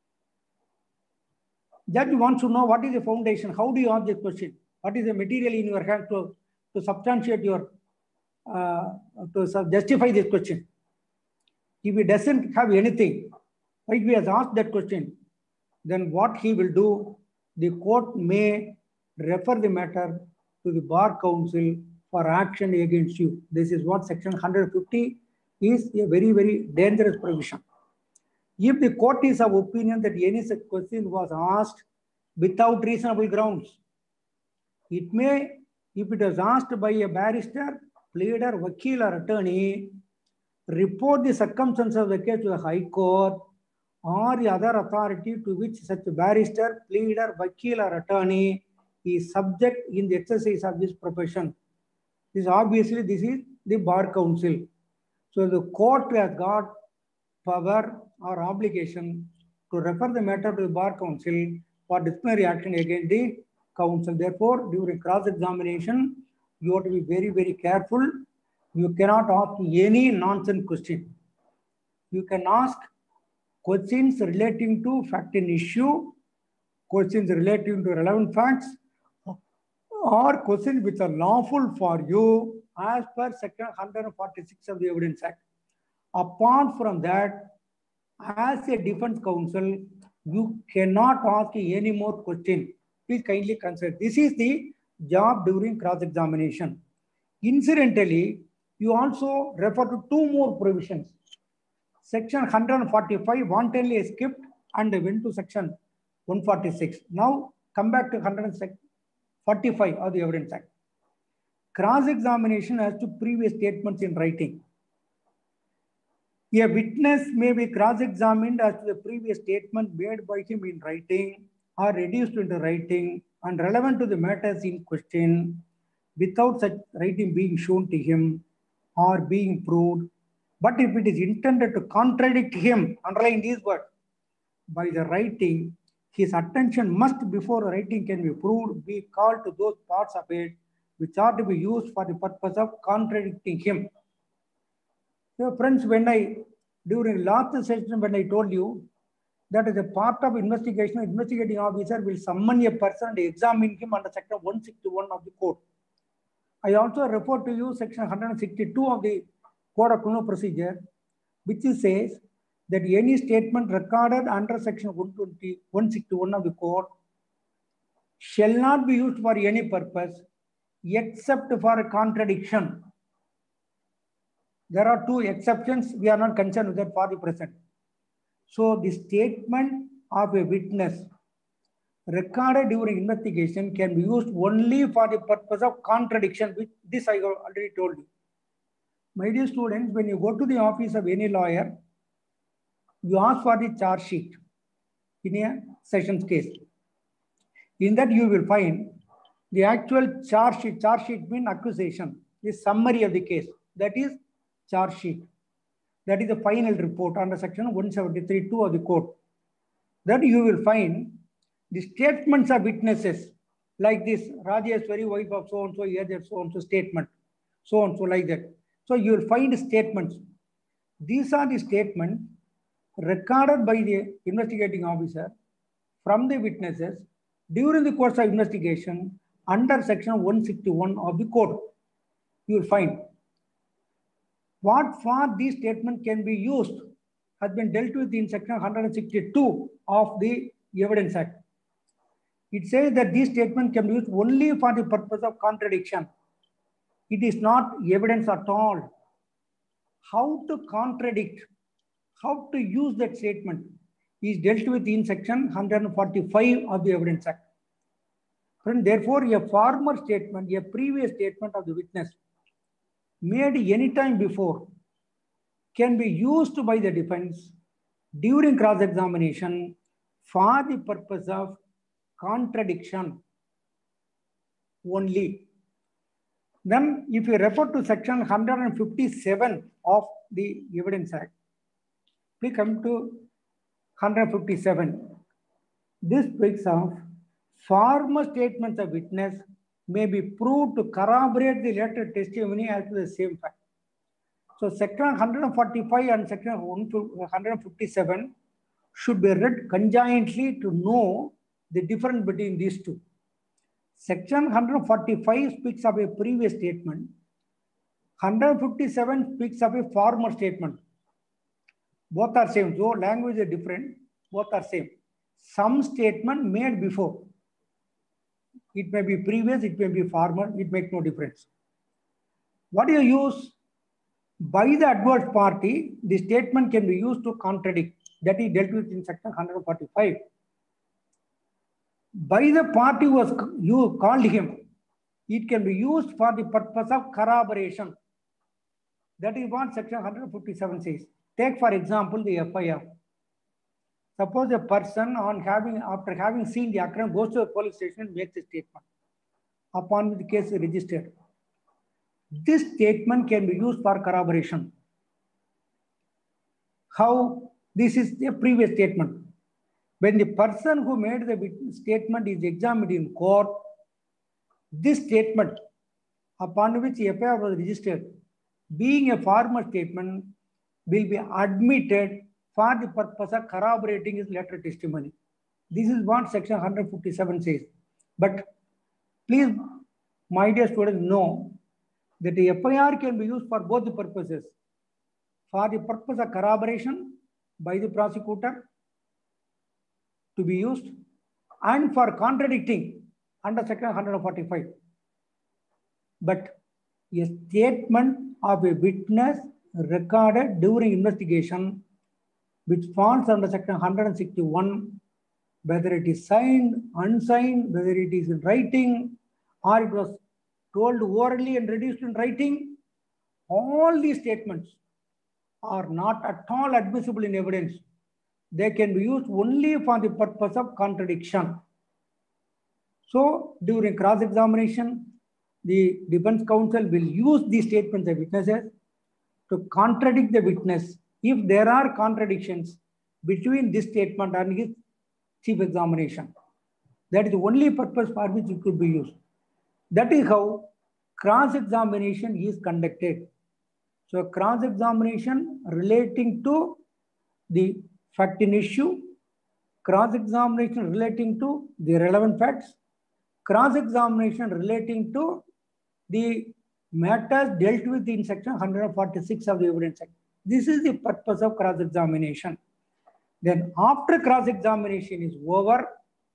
Judge wants to know what is the foundation, how do you ask this question? What is the material in your hand to, to substantiate your, uh, to justify this question? If he doesn't have anything, if he has asked that question, then what he will do, the court may refer the matter to the bar council for action against you. This is what section one hundred fifty is, a very, very dangerous provision. If the court is of opinion that any such question was asked without reasonable grounds, it may, if it was asked by a barrister, pleader, vakil or attorney, report the circumstances of the case to the High Court or the other authority to which such a barrister, pleader, vakil or attorney is subject in the exercise of this profession. This obviously this is the bar council. So the court has got power or obligation to refer the matter to the bar council for disciplinary action against the council. Therefore, during cross-examination, you have to be very, very careful. You cannot ask any nonsense question. You can ask questions relating to fact and issue, questions relating to relevant facts, or questions which are lawful for you as per section one forty-six of the Evidence Act. Apart from that, as a defense counsel, you cannot ask any more question. Please kindly consider. This is the job during cross-examination. Incidentally, you also refer to two more provisions. Section one forty-five wantonly skipped and went to section one forty-six. Now come back to one forty-five of the Evidence Act. Cross-examination has to previous statements in writing. A witness may be cross-examined as to the previous statement made by him in writing or reduced into writing and relevant to the matters in question without such writing being shown to him or being proved. But if it is intended to contradict him, underline these words, by the writing, his attention must, before writing can be proved, be called to those parts of it which are to be used for the purpose of contradicting him. So friends, when I, during last session, when I told you that as a part of investigation, investigating officer will summon a person and examine him under section one sixty-one of the code. I also refer to you section one sixty-two of the Code of Criminal Procedure, which says that any statement recorded under section one twenty, one sixty-one of the code shall not be used for any purpose except for a contradiction. There are two exceptions. We are not concerned with that for the present. So the statement of a witness recorded during investigation can be used only for the purpose of contradiction, which this I already told you. My dear students, when you go to the office of any lawyer, you ask for the charge sheet in a sessions case. In that you will find the actual charge sheet. Charge sheet means accusation, the summary of the case. That is charge sheet. That is the final report under section one seventy-three two of the code. That you will find the statements of witnesses like this, Rajeshwari, wife of so-and-so, here there's so-and-so statement, so-and-so like that. So you will find statements. These are the statements recorded by the investigating officer from the witnesses during the course of investigation under section one sixty-one of the code. You will find what for these statements can be used has been dealt with in section one sixty-two of the Evidence Act. It says that these statements can be used only for the purpose of contradiction. It is not evidence at all. How to contradict, how to use that statement is dealt with in section one forty-five of the Evidence Act. And therefore, a former statement, a previous statement of the witness made any time before can be used by the defense during cross-examination for the purpose of contradiction only. Then if you refer to section one fifty-seven of the Evidence Act, please come to one fifty-seven. This speaks of former statements of witness may be proved to corroborate the later testimony as to the same fact. So section one forty-five and section one fifty-seven should be read conjointly to know the difference between these two. Section one forty-five speaks of a previous statement. one fifty-seven speaks of a former statement. Both are same. Though language is different, both are same. Some statement made before. It may be previous, it may be former, it makes no difference. What do you use? By the adverse party, the statement can be used to contradict. That is dealt with in section one forty-five. By the party who was you called him, it can be used for the purpose of corroboration. That is what section one fifty-seven says. Take for example the F I R. Suppose a person on having after having seen the occurrence goes to a police station and makes a statement. upon which the case is registered. This statement can be used for corroboration. How? This is a previous statement. When the person who made the statement is examined in court, this statement upon which F I R was registered, being a formal statement, will be admitted for the purpose of corroborating his later testimony. This is what section one fifty-seven says. But please, my dear students, know that the F I R can be used for both the purposes. For the purpose of corroboration by the prosecutor to be used, and for contradicting under section one forty-five. But a statement of a witness recorded during investigation, which falls under section one sixty-one, whether it is signed, unsigned, whether it is in writing, or it was told orally and reduced in writing, all these statements are not at all admissible in evidence. They can be used only for the purpose of contradiction. So during cross-examination, the defense counsel will use these statements of witnesses to contradict the witness if there are contradictions between this statement and his chief examination. That is the only purpose for which it could be used. That is how cross-examination is conducted. So cross-examination relating to the fact in issue, cross-examination relating to the relevant facts, cross-examination relating to the matters dealt with in section one forty-six of the Evidence Act. This is the purpose of cross-examination. Then after cross-examination is over,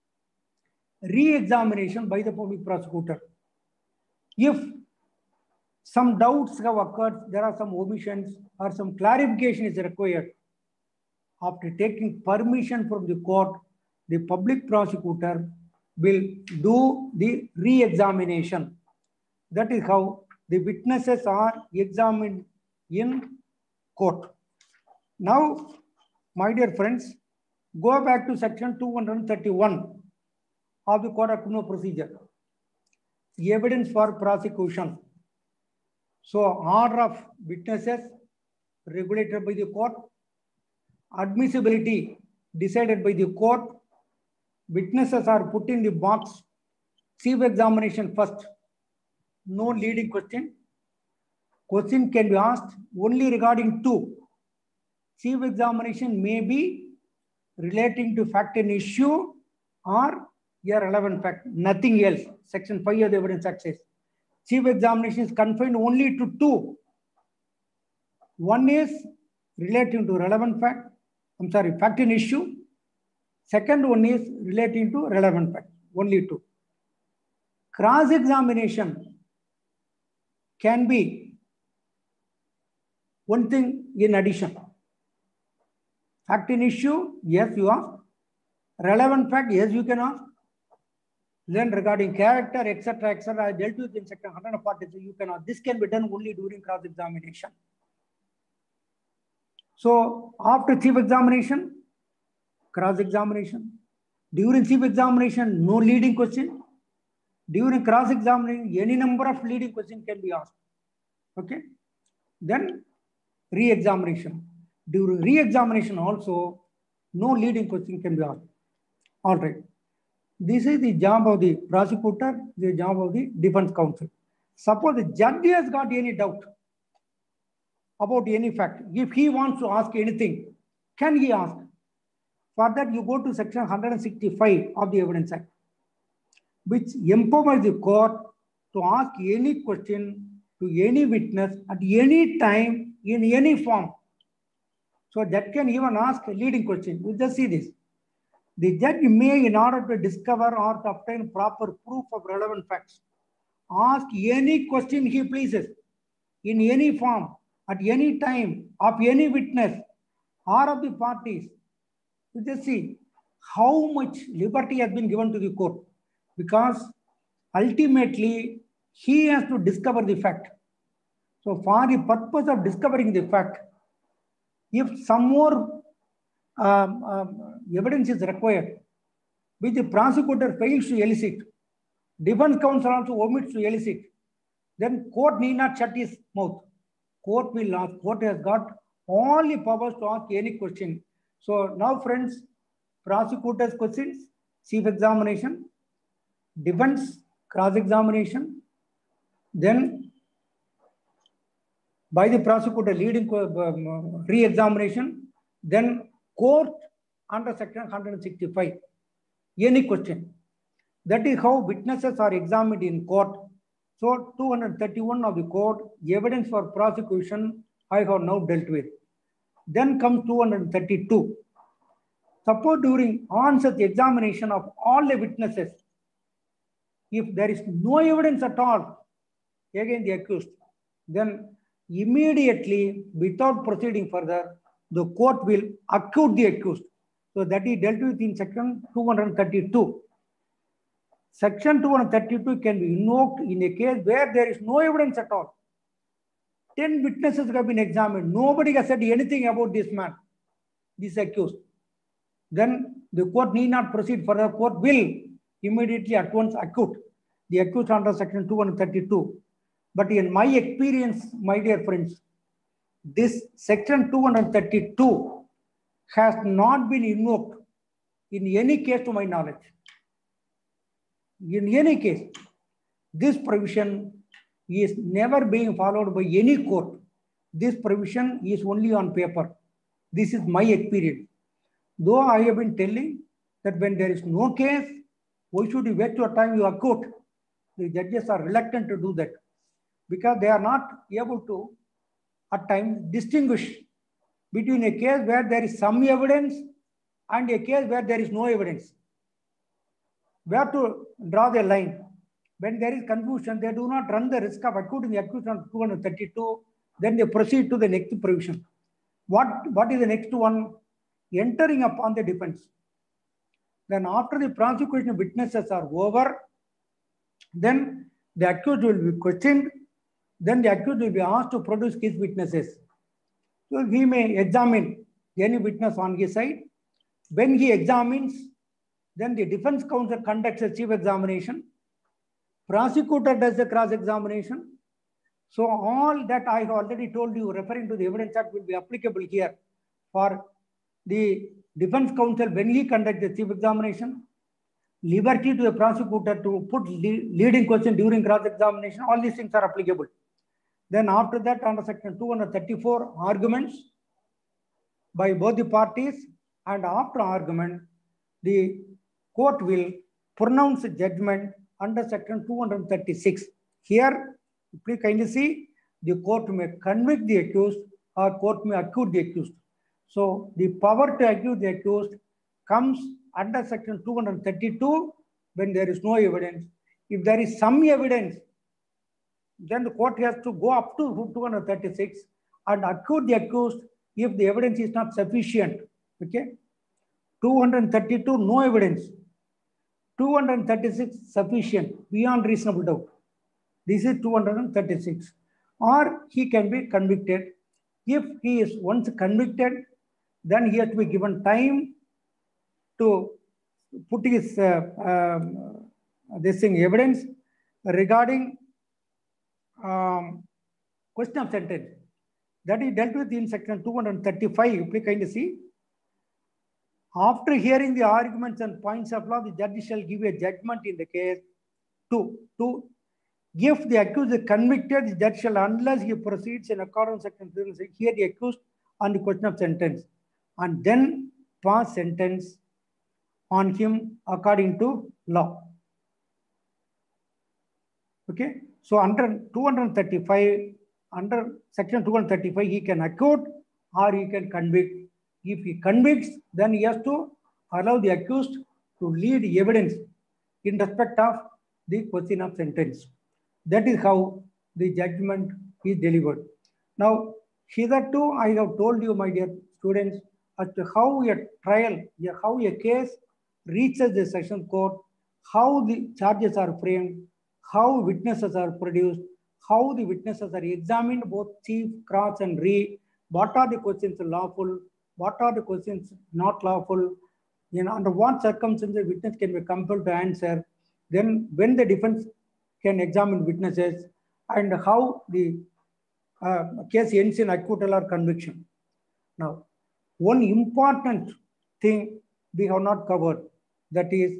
re-examination by the public prosecutor. If some doubts have occurred, there are some omissions or some clarification is required, after taking permission from the court, the public prosecutor will do the re-examination. That is how the witnesses are examined in court. Now, my dear friends, go back to section two thirty-one of the Code of Criminal Procedure. Evidence for prosecution. So, order of witnesses regulated by the court, admissibility decided by the court, witnesses are put in the box, chief examination first, no leading question. Question can be asked only regarding two. Chief examination may be relating to fact and issue or a relevant fact, nothing else. Section five of the Evidence Act says. Chief examination is confined only to two. One is relating to relevant fact, I'm sorry, fact and issue. Second one is relating to relevant fact, only two. Cross-examination can be one thing in addition. Fact and issue, yes, you ask. Relevant fact, yes, you can ask. Then regarding character, et cetera, et cetera, I dealt with in section one forty-three, you can ask. This can be done only during cross-examination. So after chief examination, cross-examination. During chief examination, no leading question. During cross-examination, any number of leading questions can be asked. Okay. Then re-examination. During re-examination also, no leading question can be asked. All right. This is the job of the prosecutor, the job of the defense counsel. Suppose the judge has got any doubt about any fact. If he wants to ask anything, can he ask? For that, you go to section one sixty-five of the Evidence Act, which empowers the court to ask any question to any witness at any time in any form. So that can even ask a leading question. You just see this. The judge may, in order to discover or to obtain proper proof of relevant facts, ask any question he pleases in any form, at any time, of any witness or of the parties. You just see how much liberty has been given to the court, because ultimately he has to discover the fact. So for the purpose of discovering the fact, if some more um, um, evidence is required, which the prosecutor fails to elicit, Defense counsel also omits to elicit. Then court need not shut his mouth. Court will ask. Court has got all the powers to ask any question. So now, friends, prosecutor's questions, chief examination, defense cross-examination, then by the prosecutor leading um, re-examination, then court under section one sixty-five, any question. That is how witnesses are examined in court. So two hundred thirty-one of the code, evidence for prosecution, I have now dealt with. Then comes two hundred thirty-two. Suppose during on-such examination of all the witnesses, if there is no evidence at all against the accused, then immediately, without proceeding further, the court will acquit the accused. So that is dealt with in section two hundred thirty-two. Section two hundred thirty-two can be invoked in a case where there is no evidence at all. Ten witnesses have been examined. Nobody has said anything about this man, this accused. Then the court need not proceed further. Court will immediately at once acquit the accused under section two hundred thirty-two. But in my experience, my dear friends, this section two hundred thirty-two has not been invoked in any case to my knowledge. In any case, this provision is never being followed by any court. This provision is only on paper. This is my experience. Though I have been telling that when there is no case, why should you wait your time you acquit? The judges are reluctant to do that because they are not able to, at times, distinguish between a case where there is some evidence and a case where there is no evidence. Where to draw the line? When there is confusion, they do not run the risk of acquitting the accused on two hundred thirty-two. Then they proceed to the next provision. What, what is the next one? Entering upon the defense. Then after the prosecution witnesses are over, then the accused will be questioned. Then the accused will be asked to produce his witnesses. So he may examine any witness on his side. When he examines, then the defense counsel conducts a chief examination. Prosecutor does the cross-examination. So all that I have already told you, referring to the Evidence Act, will be applicable here for the defense counsel when he conducts the chief examination. Liberty to the prosecutor to put leading question during cross-examination. All these things are applicable. Then after that, under section two hundred thirty-four, arguments by both the parties, and after argument, the court will pronounce a judgment under section two hundred thirty-six. Here, please kindly see, the court may convict the accused or court may acquit the accused. So the power to accuse the accused comes under section two hundred thirty-two when there is no evidence. If there is some evidence, then the court has to go up to two hundred thirty-six and acquit the accused if the evidence is not sufficient. Okay? two hundred thirty-two, no evidence. two hundred thirty-six, sufficient, beyond reasonable doubt. This is two hundred thirty-six. Or he can be convicted. If he is once convicted, then he has to be given time to put his uh, um, this thing evidence regarding um, question of sentence. That is dealt with in section two hundred thirty-five. Please kindly see. After hearing the arguments and points of law, the judge shall give a judgment in the case. Two, two. If the accused is convicted, the judge shall, unless he proceeds in accordance with section two hundred six, hear the accused on the question of sentence and then pass sentence on him according to law. Okay. So under two hundred thirty-five, under section two hundred thirty-five, he can acquit or he can convict. If he convicts, then he has to allow the accused to lead evidence in respect of the question of sentence. That is how the judgment is delivered. Now, hitherto I have told you, my dear students, as to how a trial, how a case reaches the session court, how the charges are framed, how witnesses are produced, how the witnesses are examined, both chief, cross, and re, what are the questions lawful, what are the questions not lawful, you know, under what circumstances witness can be compelled to answer. then when the defense can examine witnesses, and how the uh, case ends in acquittal or conviction. Now, one important thing we have not covered, that is,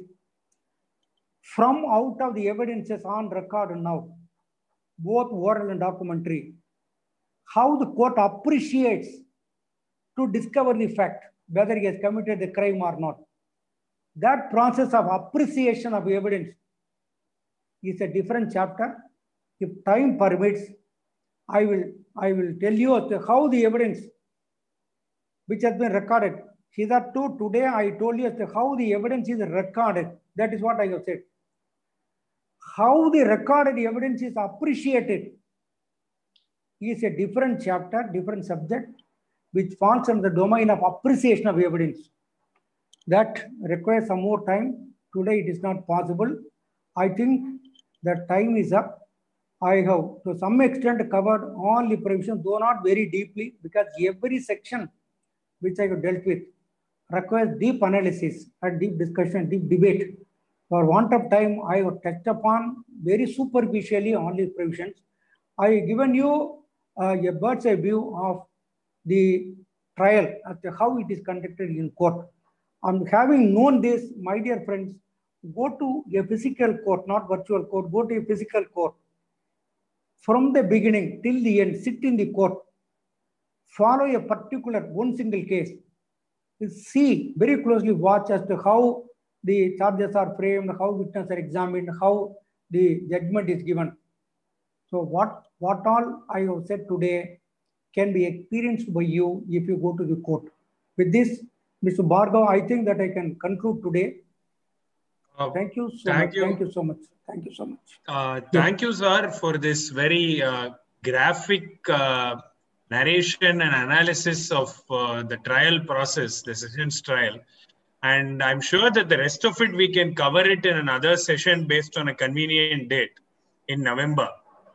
from out of the evidences on record now, both oral and documentary, how the court appreciates to discover the fact, whether he has committed the crime or not. That process of appreciation of evidence is a different chapter. If time permits, I will, I will tell you how the evidence which has been recorded. Hitherto, today I told you as to how the evidence is recorded. That is what I have said. How the recorded evidence is appreciated is a different chapter, different subject, which falls under the domain of appreciation of evidence. That requires some more time. Today it is not possible. I think that time is up. I have to some extent covered all the provisions, though not very deeply, because every section which I have dealt with requires deep analysis and deep discussion, deep debate. For want of time, I have touched upon very superficially all these provisions. I have given you uh, a bird's eye view of the trial as to how it is conducted in court. And having known this, my dear friends, go to a physical court, not virtual court, go to a physical court. From the beginning till the end, sit in the court, follow a particular one single case, see, very closely watch as to how the charges are framed, how witnesses are examined, how the judgment is given. So what, what all I have said today can be experienced by you if you go to the court. With this, Mister Bhargav, I think that I can conclude today. Uh, thank you so thank much. You. Thank you so much. Thank you so much. Uh, thank yeah. you, sir, for this very uh, graphic uh, narration and analysis of uh, the trial process, the sessions trial. And I'm sure that the rest of it, we can cover it in another session based on a convenient date in November.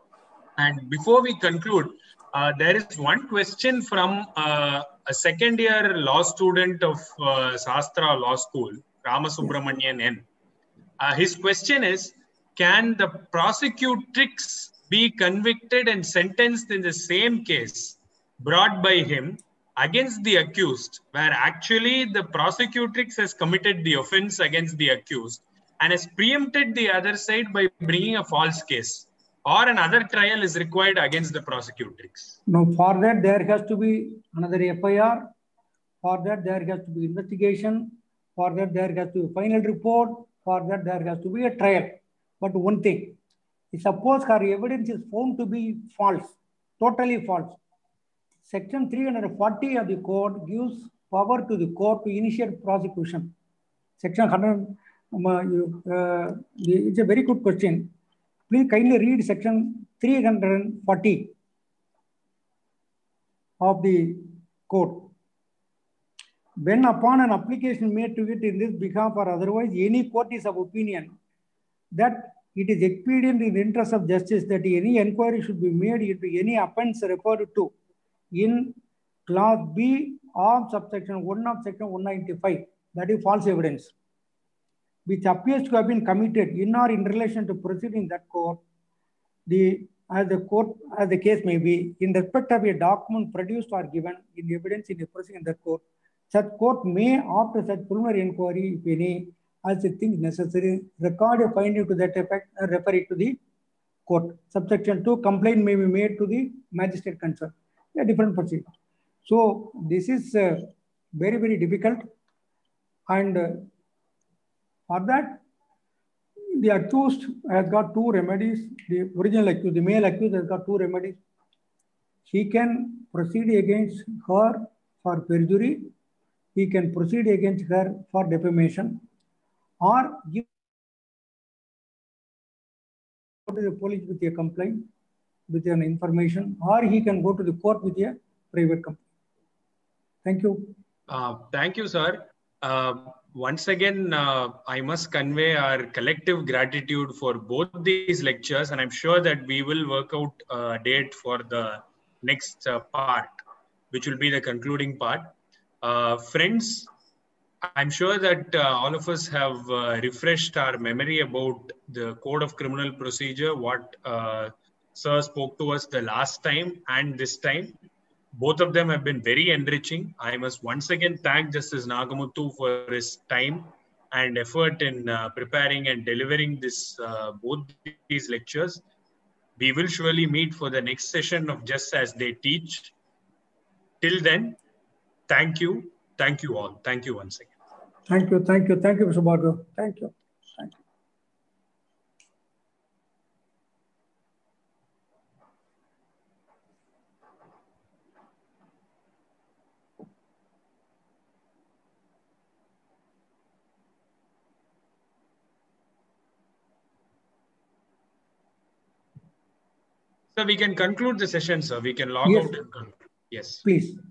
And before we conclude, uh, there is one question from uh, a second year law student of uh, Sastra Law School, Ramasubramanian N. Uh, his question is, can the prosecutrix be convicted and sentenced in the same case brought by him against the accused, where actually the prosecutrix has committed the offense against the accused and has preempted the other side by bringing a false case, or another trial is required against the prosecutrix? No, for that there has to be another F I R, for that there has to be investigation, for that there has to be a final report, for that there has to be a trial. But one thing, suppose her evidence is found to be false, totally false. Section three hundred forty of the code gives power to the court to initiate prosecution. Section one hundred, uh, it's a very good question. Please kindly read section three hundred forty of the code. When upon an application made to it in this behalf or otherwise, any court is of opinion that it is expedient in the interest of justice that any inquiry should be made into any offense referred to in clause B of subsection one of section one ninety-five, that is false evidence, which appears to have been committed in or in relation to proceeding that court, the as the court as the case may be, in respect of a document produced or given in evidence in a proceeding in that court, such court may, after such preliminary inquiry, if any, as it thinks necessary, record a finding to that effect and refer it to the court. Subsection two, complaint may be made to the magistrate concerned. A different procedure. So this is uh, very, very difficult. And uh, for that, the accused has got two remedies. The original accused, the male accused has got two remedies. He can proceed against her for perjury. He can proceed against her for defamation, or give to the police with a complaint, with an information, or he can go to the court with a private complaint. Thank you. Uh, thank you, sir. Uh, once again, uh, I must convey our collective gratitude for both these lectures, and I'm sure that we will work out a date for the next uh, part, which will be the concluding part. Uh, friends, I'm sure that uh, all of us have uh, refreshed our memory about the Code of Criminal Procedure, what uh, Sir spoke to us the last time and this time. Both of them have been very enriching. I must once again thank Justice Nagamuthu for his time and effort in uh, preparing and delivering this uh, both these lectures. We will surely meet for the next session of Just As They Teach. Till then, thank you. Thank you all. Thank you once again. Thank you. Thank you. Thank you, Mister Bhargav. Thank you. Thank you. So we can conclude the session, sir. We can log Yes. out and conclude. Yes. Please.